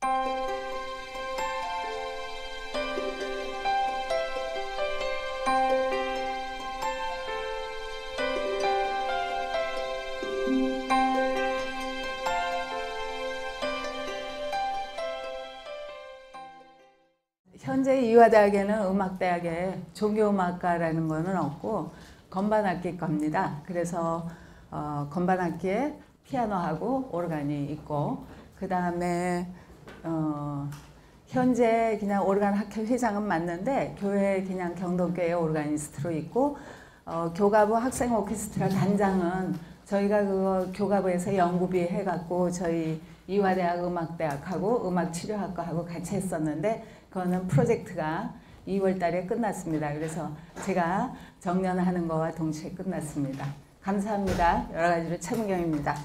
현재 이화대학에는 음악대학에 종교음악과라는 거는 없고 건반악기과입니다. 그래서 건반악기에 피아노하고 오르간이 있고, 그 다음에 현재 그냥 오르간 학회 회장은 맞는데 교회 그냥 경동교회 오르가니스트로 있고, 교가부 학생 오케스트라 단장은 저희가 그거 교가부에서 연구비 해갖고 저희 이화대학 음악대학하고 음악치료학과하고 같이 했었는데, 그거는 프로젝트가 2월 달에 끝났습니다. 그래서 제가 정년하는 거와 동시에 끝났습니다. 감사합니다. 여러 가지로 최문경입니다.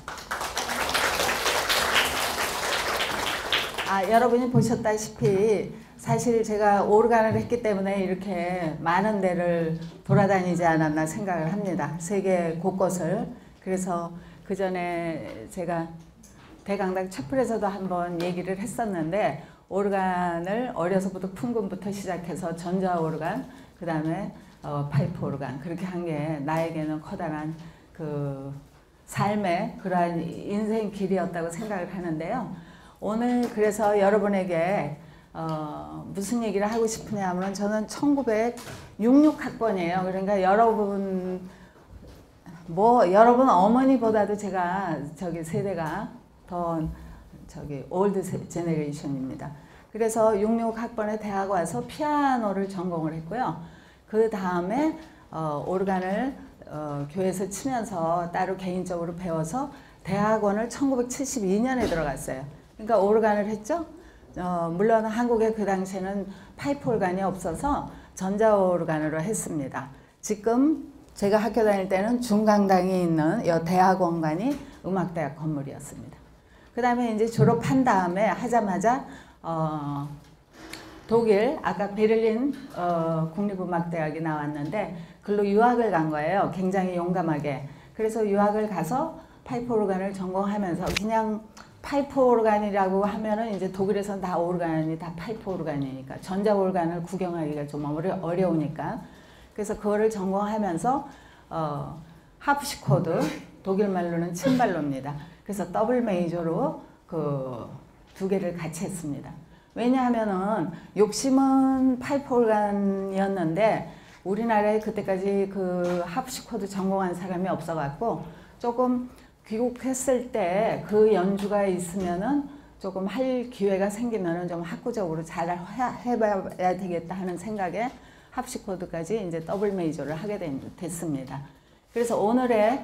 여러분이 보셨다시피 사실 제가 오르간을 했기 때문에 이렇게 많은 데를 돌아다니지 않았나 생각을 합니다. 세계 곳곳을. 그래서 그 전에 제가 대강당 채플에서도 한번 얘기를 했었는데, 오르간을 어려서부터 풍금부터 시작해서 전자 오르간, 그 다음에 파이프 오르간, 그렇게 한 게 나에게는 커다란 그 삶의 그러한 인생 길이었다고 생각을 하는데요. 오늘 그래서 여러분에게 무슨 얘기를 하고 싶으냐 하면, 저는 1966학번이에요. 그러니까 여러분 어머니보다도 제가 세대가 더 올드 제너레이션입니다. 그래서 66학번에 대학 와서 피아노를 전공을 했고요. 그 다음에 오르간을 교회에서 치면서 따로 개인적으로 배워서 대학원을 1972년에 들어갔어요. 그러니까 오르간을 했죠. 물론 한국에 그 당시에는 파이프 오르간이 없어서 전자 오르간으로 했습니다. 지금 제가 학교 다닐 때는 중강당에 있는 대학원관이 음악대학 건물이었습니다. 그 다음에 이제 졸업한 다음에 하자마자 독일, 아까 베를린 국립음악대학이 나왔는데 글로 유학을 간 거예요. 굉장히 용감하게. 그래서 유학을 가서 파이프 오르간을 전공하면서, 그냥 파이프 오르간이라고 하면은 이제 독일에서는 다 오르간이 다 파이프 오르간이니까 전자 오르간을 구경하기가 좀 어려우니까, 그래서 그거를 전공하면서 하프시코드, 독일 말로는 침발로입니다. 그래서 더블 메이저로 그 두 개를 같이 했습니다. 왜냐하면은 욕심은 파이프 오르간이었는데 우리나라에 그때까지 그 하프시코드 전공한 사람이 없어갖고, 조금 귀국했을 때 그 연주가 있으면은 조금 할 기회가 생기면은 좀 학구적으로 잘 해봐야 되겠다 하는 생각에 하프시코드까지 이제 더블 메이저를 하게 됐습니다. 그래서 오늘의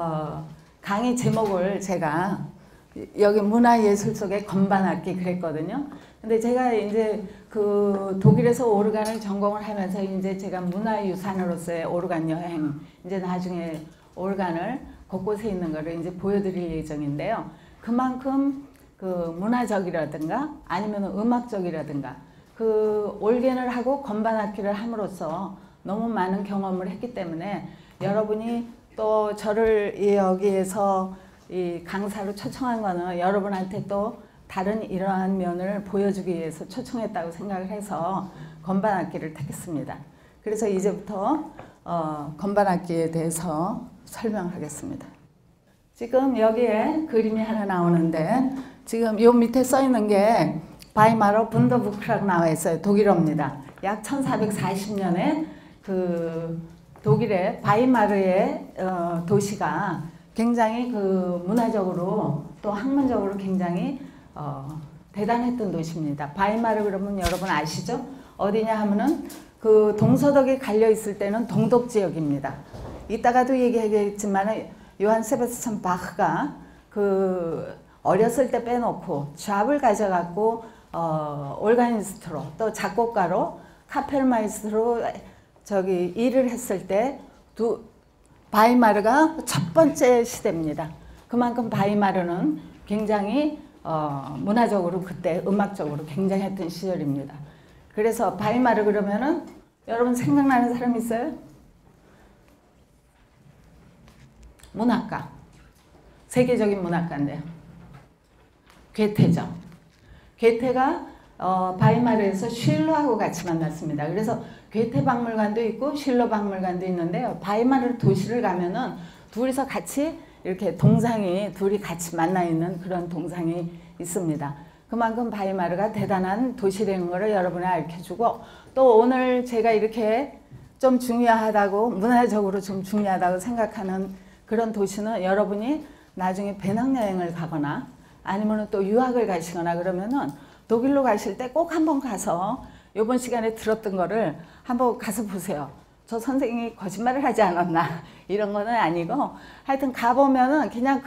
강의 제목을 제가 여기 문화예술 속의 건반악기 그랬거든요. 근데 제가 이제 그 독일에서 오르간을 전공을 하면서 이제 제가 문화유산으로서의 오르간 여행, 이제 나중에 오르간을 곳곳에 있는 거를 이제 보여드릴 예정인데요. 그만큼 그 문화적이라든가 아니면 음악적이라든가 그 올겐을 하고 건반악기를 함으로써 너무 많은 경험을 했기 때문에, 여러분이 또 저를 여기에서 이 강사로 초청한 거는 여러분한테 또 다른 이러한 면을 보여주기 위해서 초청했다고 생각을 해서 건반악기를 택했습니다. 그래서 이제부터 건반악기에 대해서 설명하겠습니다. 지금 여기에 그림이 하나 나오는데, 지금 요 밑에 써 있는 게 바이마르 분더부크라고 나와 있어요. 독일어입니다. 약 1440년에 그 독일의 바이마르의 도시가 굉장히 그 문화적으로 또 학문적으로 굉장히 대단했던 도시입니다. 바이마르 그러면 여러분 아시죠? 어디냐 하면은 그 동서독이 갈려 있을 때는 동독 지역입니다. 이따가도 얘기하겠지만 요한 세바스찬 바흐가 그 어렸을 때 빼놓고 잡을 가져갖고 올가니스트로 또 작곡가로 카펠마이스트로 일을 했을 때 바이마르가 첫 번째 시대입니다. 그만큼 바이마르는 굉장히 문화적으로 그때 음악적으로 굉장했던 시절입니다. 그래서 바이마르 그러면은 여러분 생각나는 사람 있어요? 문학가, 세계적인 문학가인데요. 괴테죠. 괴테가 바이마르에서 슐러하고 같이 만났습니다. 그래서 괴테 박물관도 있고 슐러 박물관도 있는데요. 바이마르 도시를 가면은 둘이서 같이 이렇게 동상이 둘이 같이 만나 있는 그런 동상이 있습니다. 그만큼 바이마르가 대단한 도시라는 것을 여러분이 알려주고, 또 오늘 제가 이렇게 좀 중요하다고, 문화적으로 좀 중요하다고 생각하는 그런 도시는 여러분이 나중에 배낭여행을 가거나 아니면 또 유학을 가시거나 그러면은 독일로 가실 때 꼭 한번 가서 이번 시간에 들었던 거를 한번 가서 보세요. 저 선생님이 거짓말을 하지 않았나 이런 거는 아니고, 하여튼 가보면은 그냥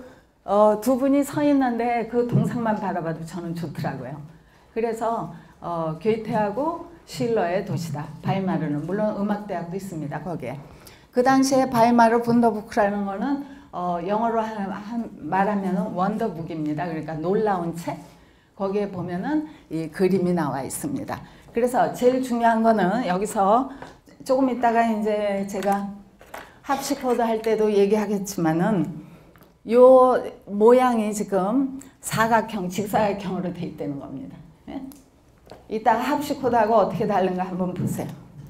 두 분이 서 있는데 그 동상만 바라봐도 저는 좋더라고요. 그래서 괴테하고 실러의 도시다. 바이마르는 물론 음악대학도 있습니다. 거기에. 그 당시에 바이마르 분더부크라는 거는 영어로 말하면 원더북입니다. 그러니까 놀라운 책. 거기에 보면은 이 그림이 나와 있습니다. 그래서 제일 중요한 거는 여기서 조금 있다가 이제 제가 합시코드 할 때도 얘기하겠지만은 요 모양이 지금 사각형, 직사각형으로 돼 있다는 겁니다. 예? 이따 합시코드하고 어떻게 다른가 한번 보세요.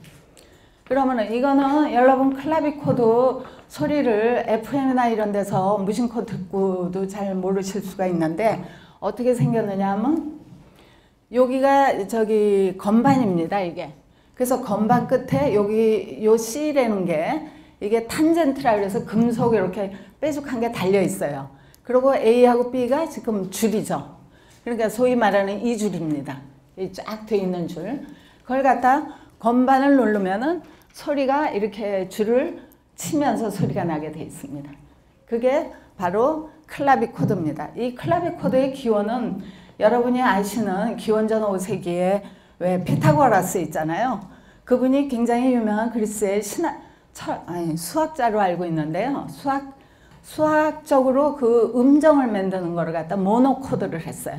그러면은 이거는 여러분 클라비코드 소리를 FM이나 이런 데서 무심코 듣고도 잘 모르실 수가 있는데 어떻게 생겼느냐 하면 여기가 저기 건반입니다. 이게. 그래서 건반 끝에 여기 요 C라는 게 이게 탄젠트라 그래서 금속 이렇게 뾰족한 게 달려 있어요. 그리고 A하고 B가 지금 줄이죠. 그러니까 소위 말하는 이 줄입니다. 이 쫙 돼 있는 줄. 그걸 갖다 건반을 누르면은 소리가 이렇게 줄을 치면서 소리가 나게 돼 있습니다. 그게 바로 클라비코드입니다. 이 클라비코드의 기원은 여러분이 아시는 기원전 5세기에 왜 피타고라스 있잖아요. 그분이 굉장히 유명한 그리스의 수학자로 알고 있는데요. 수학적으로 그 음정을 만드는 거를 갖다 모노코드를 했어요.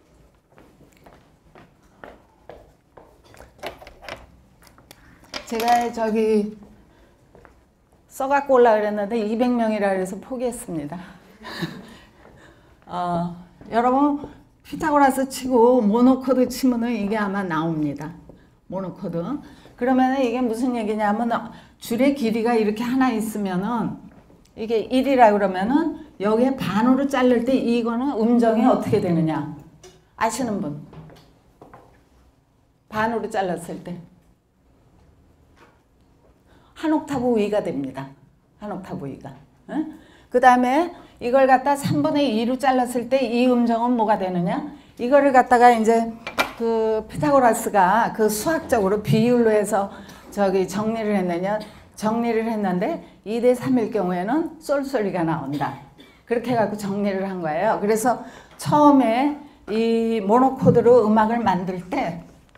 제가 저기 써갖고 올라 그랬는데 200명이라 그래서 포기했습니다. 여러분 피타고라스 치고 모노코드 치면은 이게 아마 나옵니다. 모노코드. 그러면 이게 무슨 얘기냐면 줄의 길이가 이렇게 하나 있으면은 이게 1이라 그러면은 여기에 반으로 자를 때 이거는 음정이 어떻게 되느냐 아시는 분? 반으로 잘랐을 때 한 옥타브 위가 됩니다. 한 옥타브 위가. 그 다음에 이걸 갖다 3분의 2로 잘랐을 때 이 음정은 뭐가 되느냐? 이거를 갖다가 이제 그 피타고라스가 그 수학적으로 비율로 해서 저기 정리를 했는데 2대 3일 경우에는 솔소리가 나온다. 그렇게 해갖고 정리를 한 거예요. 그래서 처음에 이 모노코드로 음악을 만들 때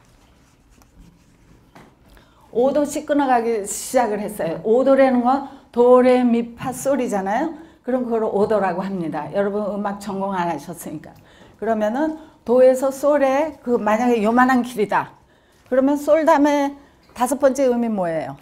5도씩 끊어가기 시작을 했어요. 5도라는 건 도레미파솔이잖아요. 그럼 그걸 5도라고 합니다. 여러분 음악 전공 안 하셨으니까. 그러면은 도에서 솔에 그 만약에 요만한 길이다. 그러면 솔 다음에 다섯 번째 음이 뭐예요?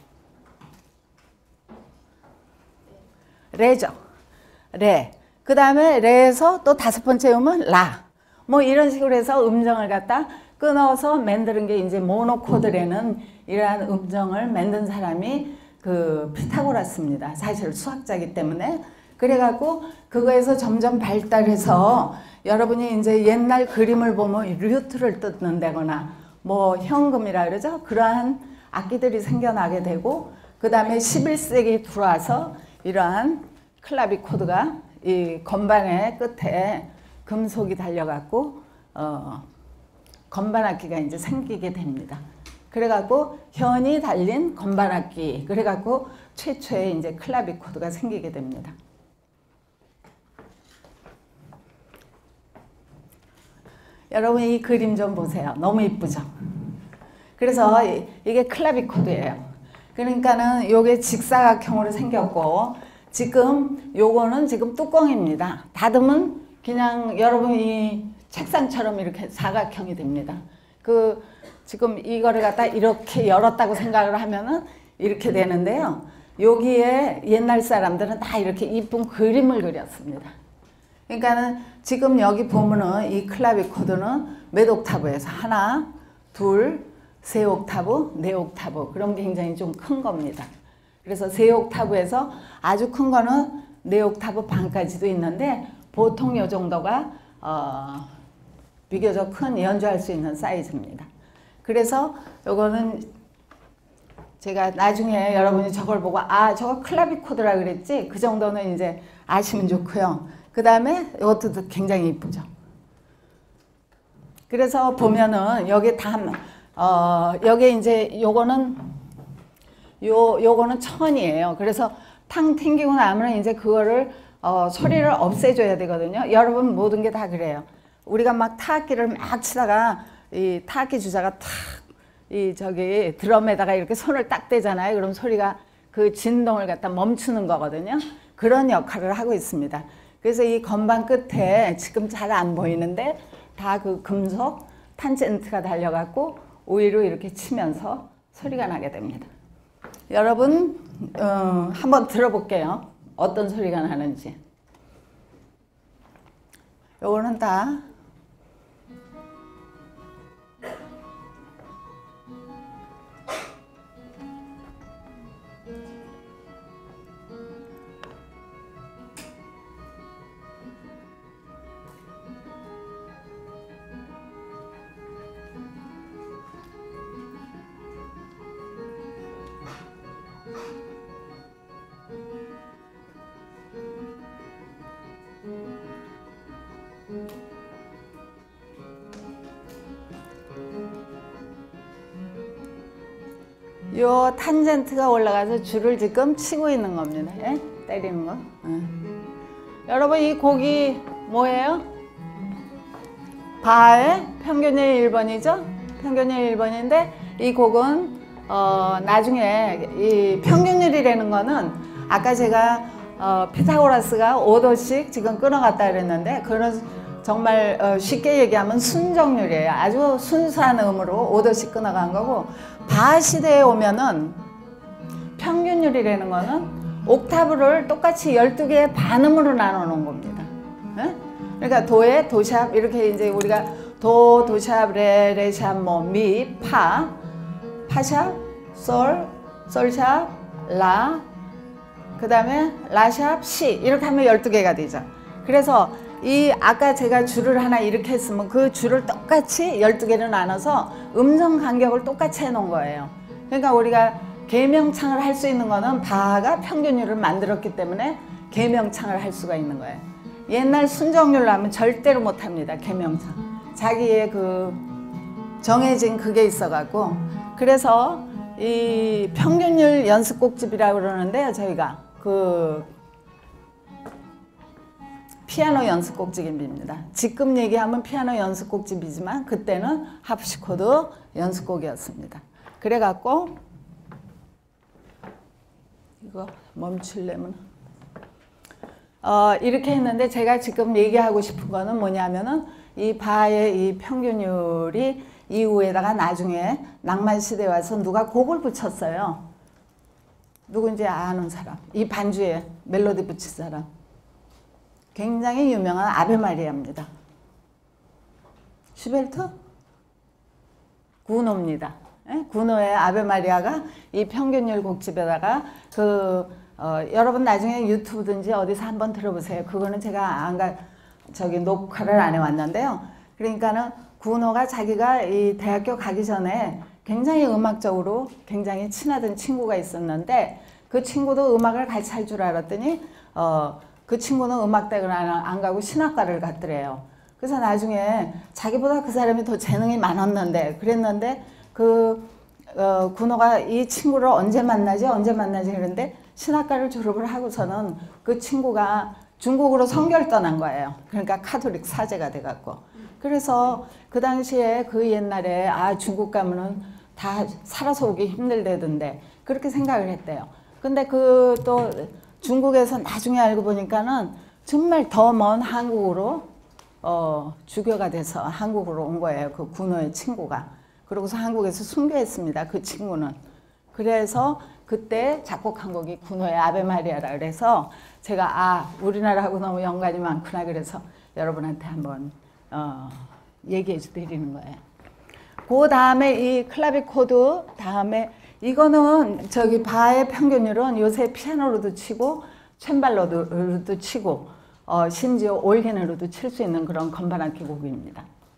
레죠. 레. 그 다음에 레에서 또 다섯 번째 음은 라. 뭐 이런 식으로 해서 음정을 갖다 끊어서 만드는 게 이제 모노코드라는 이러한 음정을 만든 사람이 그 피타고라스입니다. 사실 수학자이기 때문에. 그래갖고 그거에서 점점 발달해서 여러분이 이제 옛날 그림을 보면 류트를 뜯는다거나 뭐 현금이라 그러죠. 그러한 악기들이 생겨나게 되고 그 다음에 11세기 들어와서 이러한 클라비코드가 이 건반의 끝에 금속이 달려갖고 건반악기가 이제 생기게 됩니다. 그래갖고 현이 달린 건반악기. 그래갖고 최초의 이제 클라비코드가 생기게 됩니다. 여러분 이 그림 좀 보세요. 너무 이쁘죠? 그래서 이게 클라비코드예요. 그러니까는 요게 직사각형으로 생겼고 지금 요거는 지금 뚜껑입니다. 닫으면 그냥 여러분이 책상처럼 이렇게 사각형이 됩니다. 지금 이거를 갖다 이렇게 열었다고 생각을 하면은 이렇게 되는데요. 여기에 옛날 사람들은 다 이렇게 이쁜 그림을 그렸습니다. 그러니까는 지금 여기 보면은 이 클라비코드는 몇 옥타브에서 하나, 둘, 세 옥타브, 네 옥타브. 그럼 굉장히 좀 큰 겁니다. 그래서 세 옥타브에서 아주 큰 거는 네 옥타브 반까지도 있는데 보통 이 정도가 비교적 큰 연주할 수 있는 사이즈입니다. 그래서 요거는 제가 나중에 여러분이 저걸 보고 아 저거 클라비코드라 그랬지? 그 정도는 이제 아시면 좋고요. 그 다음에 이것도 굉장히 이쁘죠. 그래서 보면은 여기 여기 이제 요거는 요거는 천이에요. 그래서 탕 튕기고 나면 이제 그거를 소리를 없애줘야 되거든요. 여러분 모든 게 다 그래요. 우리가 막 타악기를 막 치다가 이 타악기 주자가 저기 드럼에다가 이렇게 손을 딱 대잖아요. 그럼 소리가 그 진동을 갖다 멈추는 거거든요. 그런 역할을 하고 있습니다. 그래서 이 건반 끝에 지금 잘 안 보이는데 다 그 금속 탄젠트가 달려갖고 오히려 이렇게 치면서 소리가 나게 됩니다. 여러분 한번 들어볼게요. 어떤 소리가 나는지. 요거는 다 요 탄젠트가 올라가서 줄을 지금 치고 있는 겁니다. 예? 때리는 거. 여러분 이 곡이 뭐예요? 바의 평균율 1번이죠? 평균율 1번인데 이 곡은 나중에 이 평균율이라는 거는 아까 제가 피타고라스가 5도씩 지금 끊어갔다 그랬는데 그런 정말 쉽게 얘기하면 순정률이에요. 아주 순수한 음으로 5도씩 끊어간 거고 바 시대에 오면은 평균율이라는 거는 옥타브를 똑같이 12개의 반음으로 나눠 놓은 겁니다. 네? 그러니까 도에 도샵 이렇게 이제 우리가 도, 도샵, 레, 레샵, 뭐 미, 파, 파샵, 솔, 솔샵, 라, 그 다음에 라샵, 시 이렇게 하면 12개가 되죠. 그래서 이 아까 제가 줄을 하나 이렇게 했으면 그 줄을 똑같이 12개로 나눠서 음정 간격을 똑같이 해놓은 거예요. 그러니까 우리가 계명창을 할 수 있는 거는 바가 평균율을 만들었기 때문에 계명창을 할 수가 있는 거예요. 옛날 순정률로 하면 절대로 못합니다. 계명창. 자기의 그 정해진 그게 있어갖고 그래서 이 평균율 연습곡집이라고 그러는데요. 저희가 그 피아노 연습곡집입니다. 지금 얘기하면 피아노 연습곡집이지만 그때는 하프시코드 연습곡이었습니다. 그래갖고 이거 멈추려면 이렇게 했는데 제가 지금 얘기하고 싶은 거는 뭐냐면은 이 바의 이 평균율이 이후에다가 나중에 낭만 시대에 와서 누가 곡을 붙였어요. 누군지 아는 사람. 이 반주에 멜로디 붙인 사람. 굉장히 유명한 아베 마리아입니다. 슈베르트? 구노입니다. 예? 구노의 아베 마리아가 이 평균율 곡집에다가 여러분 나중에 유튜브든지 어디서 한번 들어보세요. 그거는 제가 녹화를 안 해왔는데요. 그러니까는 구노가 자기가 이 대학교 가기 전에 굉장히 음악적으로 굉장히 친하던 친구가 있었는데 그 친구도 음악을 같이 할 줄 알았더니 그 친구는 음악대학을 안 가고 신학과를 갔더래요. 그래서 나중에 자기보다 그 사람이 더 재능이 많았는데 그랬는데 군호가 이 친구를 언제 만나지 그런데 신학과를 졸업을 하고서는 그 친구가 중국으로 선교를 떠난 거예요. 그러니까 카톨릭 사제가 돼갖고. 그래서 그 당시에 그 옛날에 중국 가면은 다 살아서 오기 힘들대던데 그렇게 생각을 했대요. 근데 또 중국에서 나중에 알고 보니까는 정말 더 먼 한국으로 주교가 돼서 한국으로 온 거예요. 그 군호의 친구가. 그러고서 한국에서 순교했습니다. 그 친구는. 그래서 그때 작곡한 곡이 군호의 아베 마리아라 그래서 제가 우리나라하고 너무 연관이 많구나 그래서 여러분한테 한번 얘기해 드리는 거예요. 그 다음에 이 클라비코드 다음에 이거는 저기 바의 평균율은 요새 피아노로도 치고 챈발로도 치고 심지어 올게으로도 칠 수 있는 그런 건반악기 곡입니다.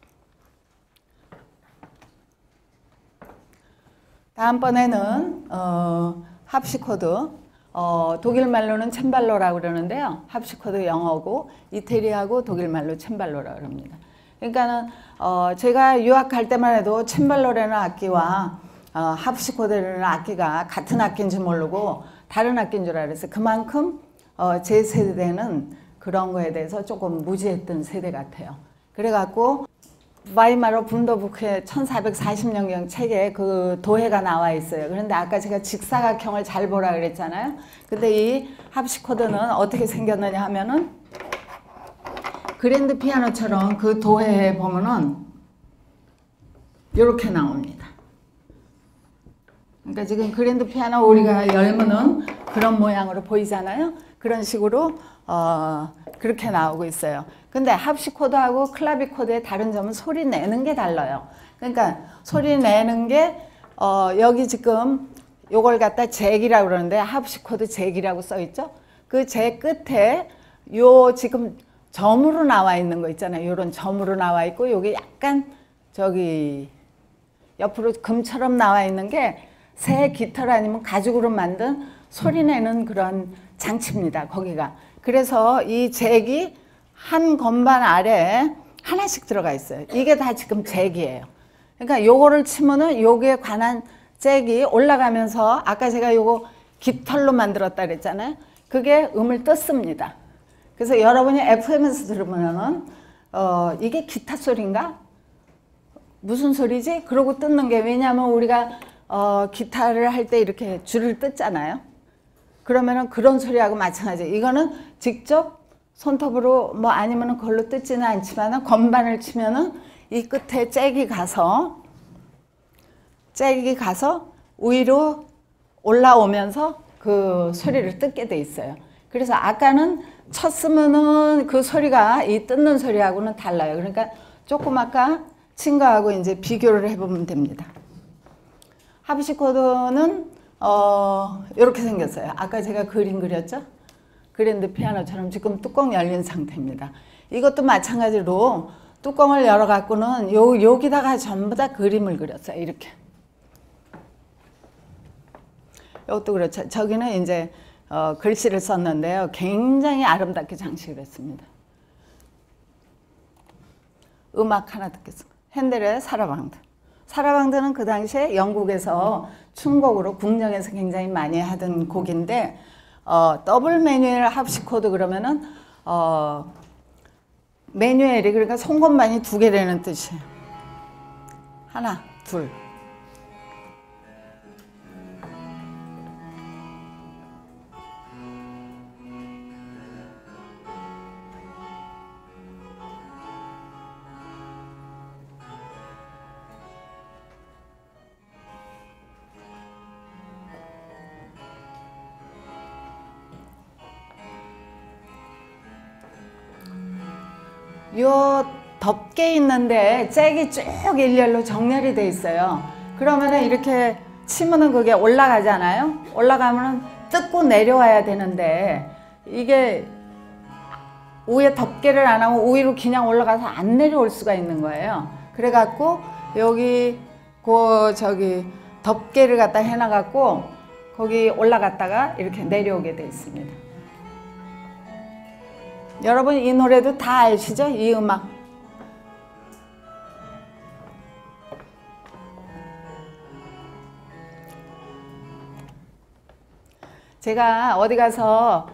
다음번에는 합시코드 독일말로는 챈발로라고 그러는데요. 합시코드 영어고 이태리하고 독일말로 챈발로라고 합니다. 그러니까는 제가 유학할 때만 해도 챈발로라는 악기와 합시코드라는 악기가 같은 악기인 줄 모르고 다른 악기인 줄 알았어요. 그만큼 제 세대는 그런 거에 대해서 조금 무지했던 세대 같아요. 그래갖고 바이마르 분더부크의 1440년경 책에 그 도해가 나와 있어요. 그런데 아까 제가 직사각형을 잘 보라 그랬잖아요. 근데 이 합시코드는 어떻게 생겼느냐 하면은 그랜드 피아노처럼 그 도해에 보면은 이렇게 나옵니다. 그러니까 지금 그랜드 피아노 우리가 열면은 그런 모양으로 보이잖아요. 그런 식으로 그렇게 나오고 있어요. 근데 합시코드하고 클라비코드의 다른 점은 소리 내는 게 달라요. 그러니까 소리 내는 게 여기 지금 요걸 갖다 잭이라고 그러는데 합시코드 잭이라고 써 있죠. 그 잭 끝에 요 지금 점으로 나와 있는 거 있잖아요. 요런 점으로 나와 있고 요게 약간 저기 옆으로 금처럼 나와 있는 게 새 깃털 아니면 가죽으로 만든 소리 내는 그런 장치입니다. 거기가. 그래서 이 잭이 한 건반 아래에 하나씩 들어가 있어요. 이게 다 지금 잭이에요. 그러니까 요거를 치면은 요게 관한 잭이 올라가면서 아까 제가 요거 깃털로 만들었다 그랬잖아요. 그게 음을 뜯습니다. 그래서 여러분이 FM에서 들으면은 이게 기타 소리인가? 무슨 소리지? 그러고 뜯는 게 왜냐하면 우리가 기타를 할 때 이렇게 줄을 뜯잖아요. 그러면은 그런 소리하고 마찬가지예요. 이거는 직접 손톱으로 뭐 아니면은 그걸로 뜯지는 않지만은 건반을 치면은 이 끝에 잭이 가서 위로 올라오면서 그 소리를 뜯게 돼 있어요. 그래서 아까는 쳤으면은 그 소리가 이 뜯는 소리하고는 달라요. 그러니까 조금 아까 친 거하고 이제 비교를 해보면 됩니다. 합시코드는 이렇게 생겼어요. 아까 제가 그림 그렸죠? 그랜드 피아노처럼 지금 뚜껑 열린 상태입니다. 이것도 마찬가지로 뚜껑을 열어갖고는 여기다가 전부 다 그림을 그렸어요. 이렇게. 이것도 그렇죠. 저기는 이제 글씨를 썼는데요. 굉장히 아름답게 장식을 했습니다. 음악 하나 듣겠습니다. 핸델의 사라방드. 사라방드는 그 당시에 영국에서 춤곡으로 궁정에서 굉장히 많이 하던 곡인데 더블 매뉴얼 합시코드 그러면은 매뉴얼이 그러니까 손건반이 두 개라는 뜻이에요. 하나, 둘. 요 덮개 있는데 잭이 쭉 일렬로 정렬이 돼 있어요. 그러면은 이렇게 치면은 그게 올라가잖아요. 올라가면은 뜯고 내려와야 되는데 이게 위에 덮개를 안 하고 위로 그냥 올라가서 안 내려올 수가 있는 거예요. 그래갖고 여기 저기 덮개를 갖다 해놔갖고 거기 올라갔다가 이렇게 내려오게 돼 있습니다. 여러분 이 노래도 다 아시죠? 이 음악. 제가 어디 가서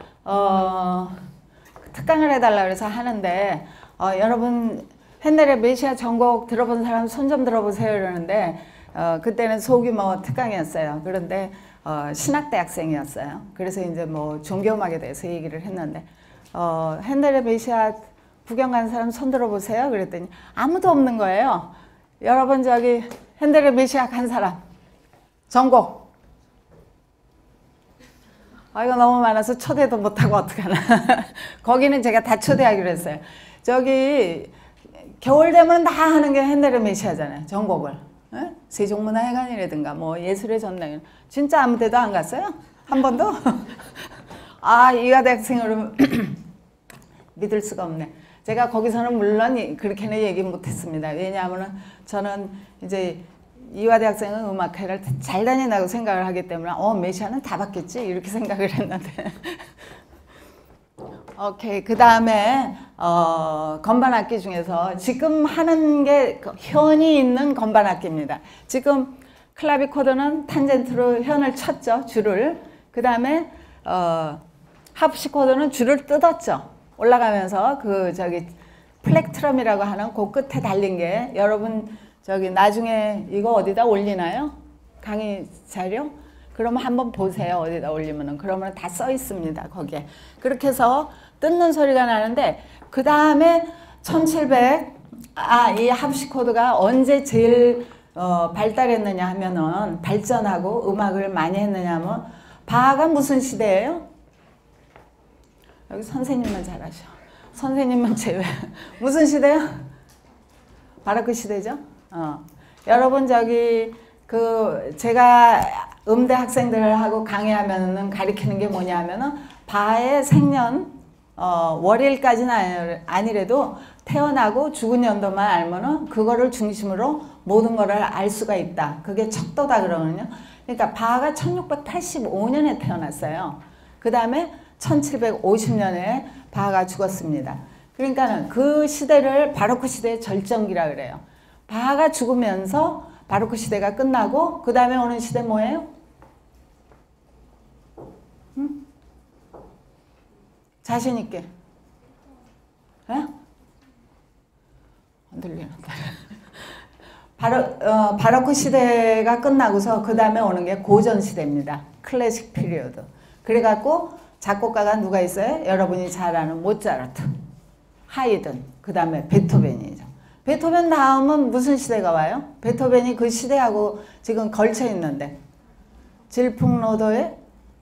특강을 해달라고 해서 하는데 여러분 핸델의 메시아 전곡 들어본 사람 손 좀 들어보세요 이러는데 그때는 소규모 특강이었어요. 그런데 신학대학생이었어요. 그래서 이제 뭐 종교음악에 대해서 얘기를 했는데 핸델의 메시아 구경 간 사람 손 들어보세요. 그랬더니 아무도 없는 거예요. 여러분 저기 핸델의 메시아 간 사람 전곡 아, 이거 너무 많아서 초대도 못하고 어떡하나. 거기는 제가 다 초대하기로 했어요. 저기 겨울 되면 다 하는 게 핸델 메시아잖아요. 전곡을. 예? 세종문화회관이라든가 뭐 예술의 전당. 진짜 아무 데도 안 갔어요? 한 번도? 아, 이화대학생으로 믿을 수가 없네. 제가 거기서는 물론 그렇게는 얘기 못했습니다. 왜냐하면 저는 이제 이화대학생은 음악회를 잘 다닌다고 생각을 하기 때문에 메시아는 다 받겠지 이렇게 생각을 했는데 오케이. 그 다음에 건반 악기 중에서 지금 하는 게 현이 있는 건반 악기입니다. 지금 클라비코드는 탄젠트로 현을 쳤죠. 줄을. 그 다음에 하프시코드는 줄을 뜯었죠. 올라가면서 그 저기 플렉트럼이라고 하는 그 끝에 달린 게 여러분 저기 나중에 이거 어디다 올리나요? 강의 자료? 그러면 한번 보세요. 어디다 올리면은. 그러면 다 써 있습니다. 거기에. 그렇게 해서 뜯는 소리가 나는데 그 다음에 1700 이 합시코드가 언제 제일 발달했느냐 하면은 발전하고 음악을 많이 했느냐 하면 바하가 무슨 시대예요? 여기 선생님만 잘하셔. 선생님만 제외. 무슨 시대요? 바로크 시대죠? 여러분 저기 제가 음대 학생들하고 강의하면은 가르치는 게 뭐냐면은 바하의 생년 월일까지는 아니래도 태어나고 죽은 연도만 알면은 그거를 중심으로 모든 거를 알 수가 있다. 그게 척도다 그러거든요. 그러니까 바하가 1685년에 태어났어요. 그 다음에 1750년에 바하가 죽었습니다. 그러니까는 그 시대를 바로크 시대의 절정기라 그래요. 바하가 죽으면서 바로크 시대가 끝나고 그 다음에 오는 시대 뭐예요? 자신 있게. 에? 안 들리는데. 바로크 시대가 끝나고서 그 다음에 오는 게 고전 시대입니다. 클래식 피리어드. 그래갖고 작곡가가 누가 있어요? 여러분이 잘 아는 모차르트, 하이든, 그 다음에 베토벤이죠. 베토벤 다음은 무슨 시대가 와요? 베토벤이 그 시대하고 지금 걸쳐 있는데 질풍노도의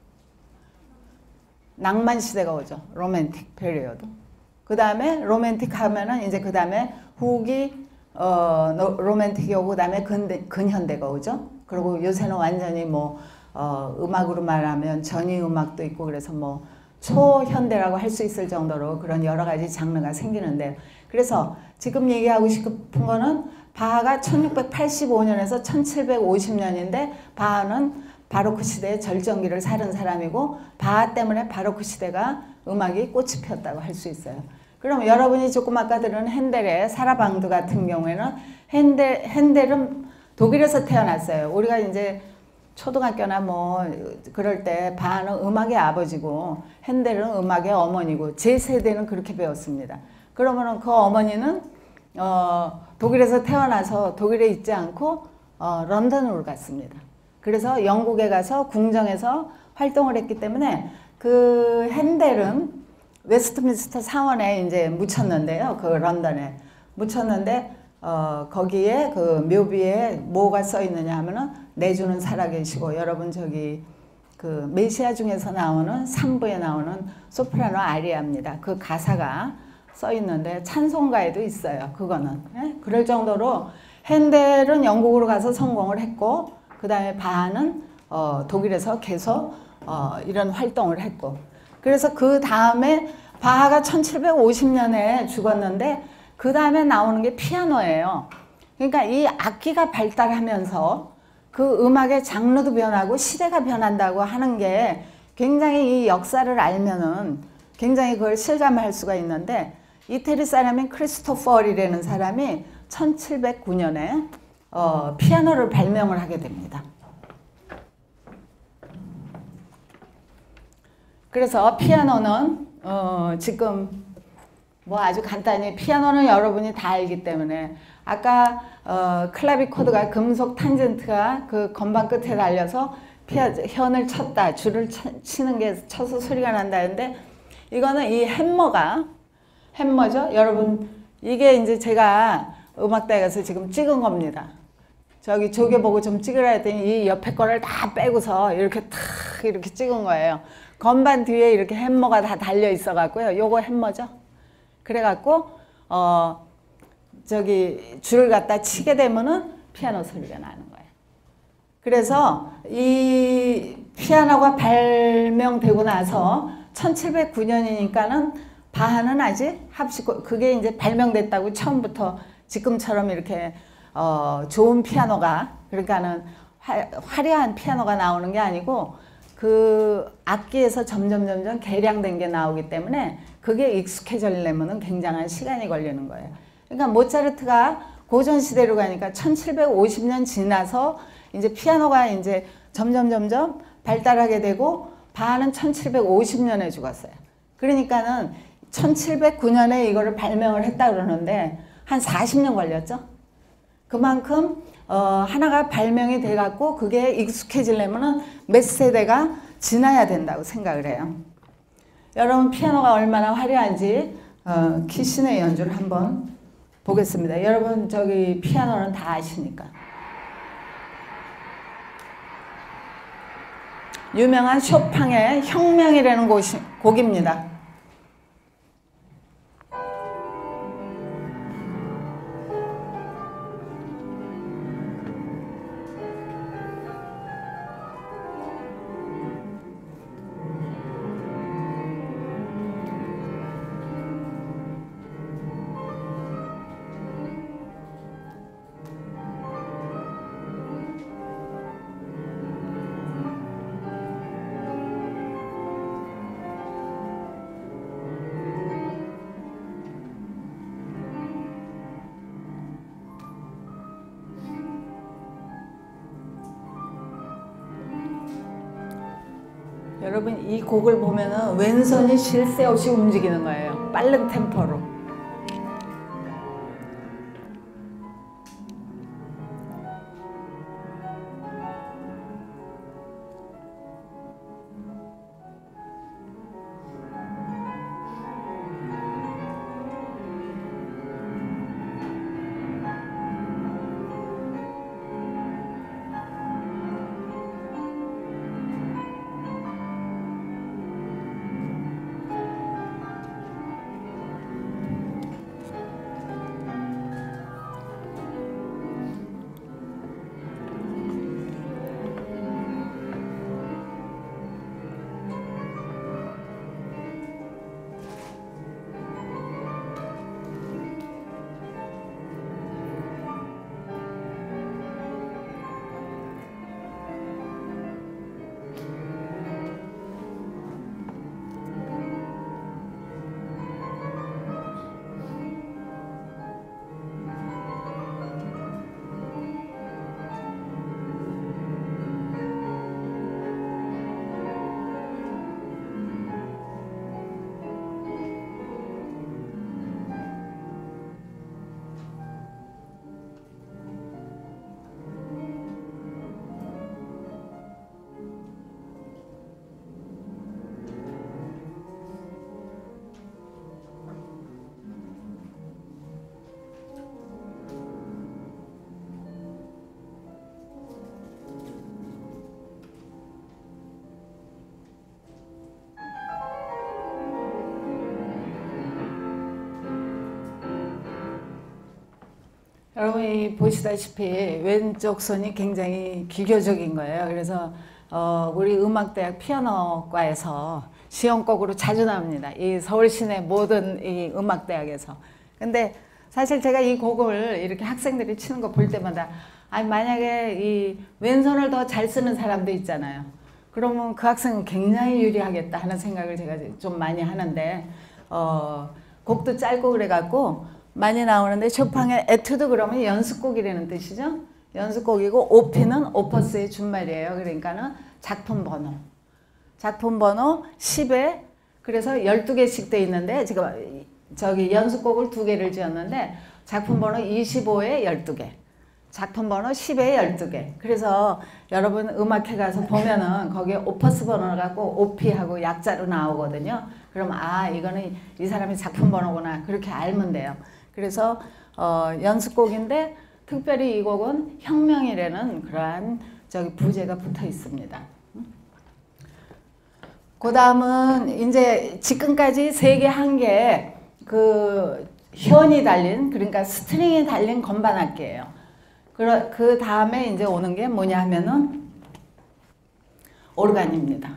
낭만 시대가 오죠. 로맨틱 페리어드. 그 다음에 로맨틱 하면은 이제 그 다음에 후기 로맨틱이 오고 그 다음에 근현대가 오죠. 그리고 요새는 완전히 뭐 음악으로 말하면 전위 음악도 있고 그래서 뭐 초현대라고 할 수 있을 정도로 그런 여러 가지 장르가 생기는데 그래서 지금 얘기하고 싶은 거는 바하가 1685년에서 1750년인데 바하는 바로크 시대의 절정기를 살은 사람이고 바하 때문에 바로크 시대가 음악이 꽃이 피었다고 할 수 있어요. 그럼 여러분이 조금 아까 들은 핸델의 사라방드 같은 경우에는 핸델은 독일에서 태어났어요. 우리가 이제 초등학교나 뭐 그럴 때 바하는 음악의 아버지고 핸델은 음악의 어머니고 제 세대는 그렇게 배웠습니다. 그러면은 그 어머니는 독일에서 태어나서 독일에 있지 않고 런던으로 갔습니다. 그래서 영국에 가서 궁정에서 활동을 했기 때문에 그 핸델은 웨스트민스터 사원에 이제 묻혔는데요. 그 런던에 묻혔는데 거기에 그 묘비에 뭐가 써 있느냐 하면은 내주는 살아계시고 여러분 저기 그 메시아 중에서 나오는 3부에 나오는 소프라노 아리아입니다. 그 가사가 써 있는데 찬송가에도 있어요. 그거는 그럴 정도로 핸델은 영국으로 가서 성공을 했고 그 다음에 바하는 독일에서 계속 이런 활동을 했고 그래서 그 다음에 바하가 1750년에 죽었는데 그 다음에 나오는 게 피아노예요. 그러니까 이 악기가 발달하면서 그 음악의 장르도 변하고 시대가 변한다고 하는 게 굉장히 이 역사를 알면은 굉장히 그걸 실감할 수가 있는데 이태리 사람인 크리스토퍼 얼이라는 사람이 1709년에 피아노를 발명을 하게 됩니다. 그래서 피아노는 지금 뭐 아주 간단히 피아노는 여러분이 다 알기 때문에 아까 클라비코드가 금속 탄젠트가 그 건반 끝에 달려서 현을 쳤다 줄을 치는 게 쳐서 소리가 난다는데 이거는 이 햄머죠 여러분 이게 이제 제가 음악대에 가서 지금 찍은 겁니다. 저기 조개 보고 좀 찍으라 했더니 이 옆에 거를 다 빼고서 이렇게 탁 이렇게 찍은 거예요. 건반 뒤에 이렇게 햄머가 다 달려 있어 갖고요. 요거 햄머죠. 그래 갖고 저기 줄을 갖다 치게 되면은 피아노 소리가 나는 거예요. 그래서 이 피아노가 발명되고 나서 1709년이니까는 바하는 아직 합시고 그게 이제 발명됐다고 처음부터 지금처럼 이렇게 좋은 피아노가 그러니까는 화려한 피아노가 나오는 게 아니고 그 악기에서 점점 개량된 게 나오기 때문에 그게 익숙해지려면 굉장한 시간이 걸리는 거예요. 그러니까 모차르트가 고전 시대로 가니까 1750년 지나서 이제 피아노가 이제 점점 발달하게 되고 바하는 1750년에 죽었어요. 그러니까는 1709년에 이거를 발명을 했다 그러는데 한 40년 걸렸죠. 그만큼 하나가 발명이 돼 갖고 그게 익숙해지려면은 몇 세대가 지나야 된다고 생각을 해요. 여러분 피아노가 얼마나 화려한지 키신의 연주를 한번 보겠습니다. 여러분 저기 피아노는 다 아시니까. 유명한 쇼팽의 혁명이라는 곡입니다. 여러분 이 곡을 보면은 왼손이 쉴 새 없이 움직이는 거예요. 빠른 템포로. 여러분이 보시다시피 왼쪽 손이 굉장히 기교적인 거예요. 그래서 우리 음악대학 피아노과에서 시험곡으로 자주 나옵니다. 이 서울시내 모든 이 음악대학에서. 근데 사실 제가 이 곡을 이렇게 학생들이 치는 거 볼 때마다 아니 만약에 이 왼손을 더 잘 쓰는 사람도 있잖아요. 그러면 그 학생은 굉장히 유리하겠다 하는 생각을 제가 좀 많이 하는데 곡도 짧고 그래갖고 많이 나오는데 쇼팽의 에투드 그러면 연습곡이라는 뜻이죠. 연습곡이고 오피는 오퍼스의 준말이에요. 그러니까는 작품 번호 10에 그래서 12개씩 돼 있는데 지금 저기 연습곡을 2개를 지었는데 작품 번호 25에 12개 작품 번호 10에 12개 그래서 여러분 음악회 가서 보면은 거기에 오퍼스 번호를 갖고 오피하고 약자로 나오거든요. 그럼 아 이거는 이 사람이 작품 번호구나 그렇게 알면 돼요. 그래서 연습곡인데 특별히 이 곡은 혁명이라는 그러한 저기 부제가 붙어 있습니다. 그 다음은 이제 지금까지 3개, 1개 그 현이 달린, 그러니까 스트링이 달린 건반 악기예요. 그 다음에 이제 오는 게 뭐냐 하면은 오르간입니다.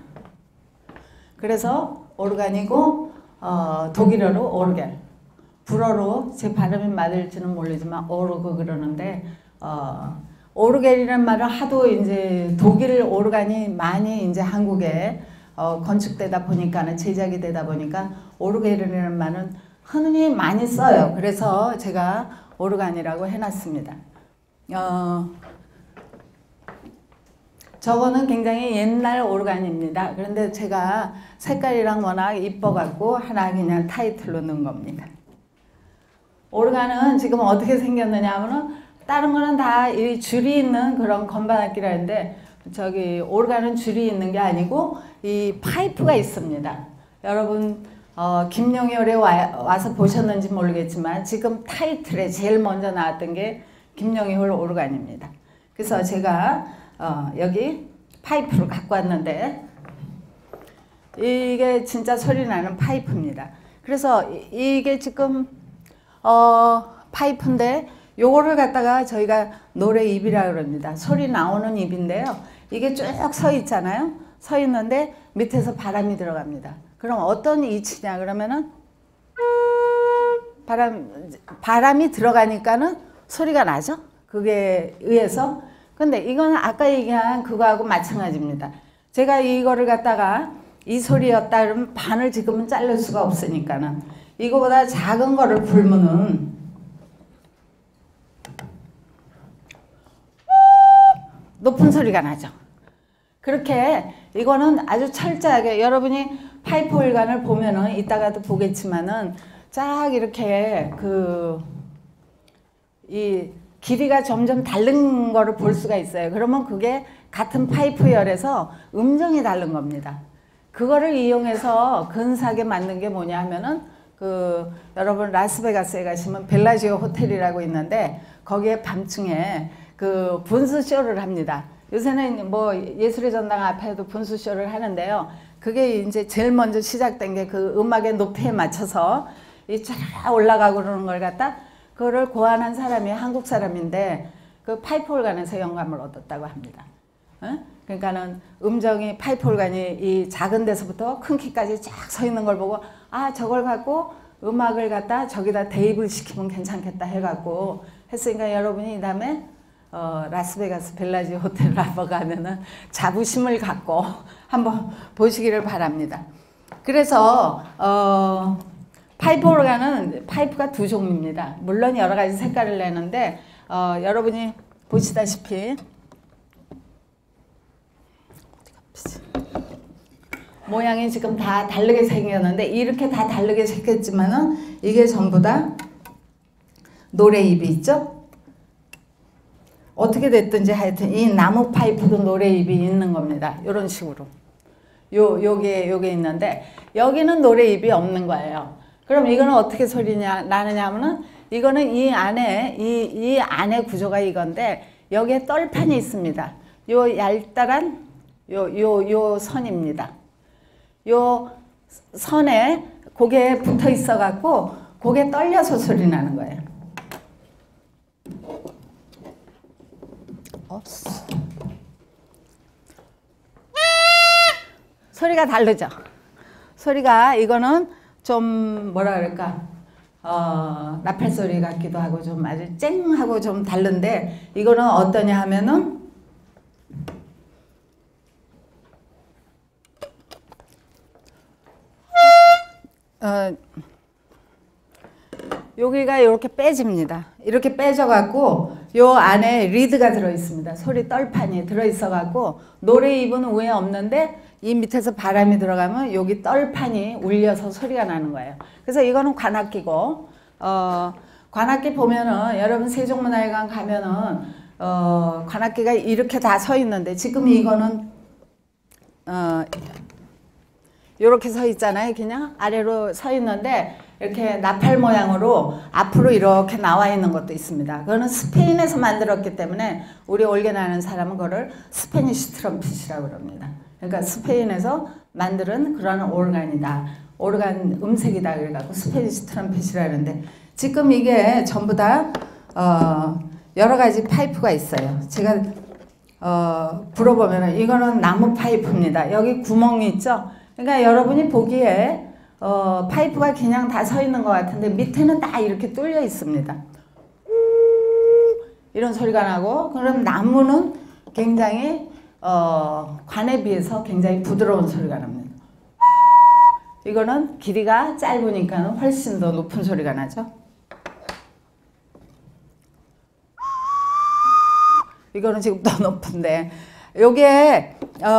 그래서 오르간이고 독일어로 오르겔, 불어로 제 발음이 맞을지는 모르지만 오르그 그러는데 오르겔이라는 말을 하도 이제 독일 오르간이 많이 이제 한국에 건축되다 보니까는 제작이 되다 보니까 오르겔이라는 말은 흔히 많이 써요. 그래서 제가 오르간이라고 해놨습니다. 저거는 굉장히 옛날 오르간입니다. 그런데 제가 색깔이랑 워낙 이뻐갖고 하나 그냥 타이틀로 넣은 겁니다. 오르간은 지금 어떻게 생겼느냐 하면은 다른 거는 다 이 줄이 있는 그런 건반 악기라는데 저기 오르간은 줄이 있는 게 아니고 이 파이프가 있습니다. 여러분 김용열에 와서 보셨는지 모르겠지만 지금 타이틀에 제일 먼저 나왔던 게 김용열 오르간입니다. 그래서 제가 여기 파이프를 갖고 왔는데 이게 진짜 소리 나는 파이프입니다. 그래서 이게 지금 파이프인데 요거를 갖다가 저희가 노래 입이라 그럽니다. 소리 나오는 입인데요. 이게 쭉 서 있잖아요. 서 있는데 밑에서 바람이 들어갑니다. 그럼 어떤 이치냐 그러면은 바람이 들어가니까는 소리가 나죠. 그게 의해서. 근데 이건 아까 얘기한 그거하고 마찬가지입니다. 제가 이거를 갖다가 이 소리였다 그러면 반을 지금은 자를 수가 없으니까는 이거보다 작은 거를 불면은 높은 소리가 나죠. 그렇게 이거는 아주 철저하게 여러분이 파이프 오르간을 보면은 이따가도 보겠지만은 쫙 이렇게 이 길이가 점점 다른 거를 볼 수가 있어요. 그러면 그게 같은 파이프 열에서 음정이 다른 겁니다. 그거를 이용해서 근사하게 만든 게 뭐냐 하면은 여러분 라스베가스에 가시면 벨라지오 호텔이라고 있는데 거기에 밤중에 분수쇼를 합니다. 요새는 뭐 예술의 전당 앞에도 분수쇼를 하는데요. 그게 이제 제일 먼저 시작된 게 그 음악의 높이에 맞춰서 쫙 올라가고 그러는 걸 갖다 그거를 고안한 사람이 한국 사람인데 그 파이프 오르간에서 영감을 얻었다고 합니다. 그러니까는 음정이 파이프 오르간이 이 작은 데서부터 큰 키까지 쫙 서 있는 걸 보고 아 저걸 갖고 음악을 갖다 저기다 대입을 시키면 괜찮겠다 해갖고 했으니까 여러분이 이 다음에 라스베가스 벨라지 호텔 한번 가면은 자부심을 갖고 한번 보시기를 바랍니다. 그래서 파이프 오르간은 파이프가 2종류입니다. 물론 여러 가지 색깔을 내는데 여러분이 보시다시피 모양이 지금 다 다르게 생겼는데 이렇게 다 다르게 생겼지만은 이게 전부 다 노래입이 있죠. 어떻게 됐든지 하여튼 이 나무 파이프도 노래입이 있는 겁니다. 이런 식으로 요게 있는데 여기는 노래입이 없는 거예요. 그럼 이거는 어떻게 소리냐 나느냐 하면은 이거는 이 안에 구조가 이건데 여기에 떨판이 있습니다. 요 얄짤한 요 선입니다. 요 선에 고개 붙어 있어 갖고 고개 떨려서 소리 나는 거예요. 소리가 다르죠. 소리가 이거는 좀 뭐라 그럴까 나팔 소리 같기도 하고 좀 아주 쨍하고 좀 다른데 이거는 어떠냐 하면은 여기가 이렇게 빼집니다. 이렇게 빼져갖고 요 안에 리드가 들어있습니다. 소리 떨판이 들어있어갖고 노래입은 위에 없는데 이 밑에서 바람이 들어가면 여기 떨판이 울려서 소리가 나는 거예요. 그래서 이거는 관악기고 관악기 보면은 여러분 세종문화회관 가면은 관악기가 이렇게 다 서 있는데 지금 이거는 이렇게 서 있잖아요. 그냥 아래로 서 있는데 이렇게 나팔 모양으로 앞으로 이렇게 나와 있는 것도 있습니다. 그거는 스페인에서 만들었기 때문에 우리 올게 나는 사람은 그거를 스페니쉬 트럼펫이라고 그럽니다. 그러니까 스페인에서 만드는 그런 오르간이다. 오르간 음색이다. 그래갖고 스페니시 트럼펫이라는데 지금 이게 전부 다 여러 가지 파이프가 있어요. 제가 불어보면 이거는 나무 파이프입니다. 여기 구멍이 있죠. 그러니까 여러분이 보기에 파이프가 그냥 다 서 있는 것 같은데 밑에는 다 이렇게 뚫려 있습니다. 이런 소리가 나고 그럼 나무는 굉장히 관에 비해서 굉장히 부드러운 소리가 납니다. 이거는 길이가 짧으니까 훨씬 더 높은 소리가 나죠. 이거는 지금 더 높은데 요게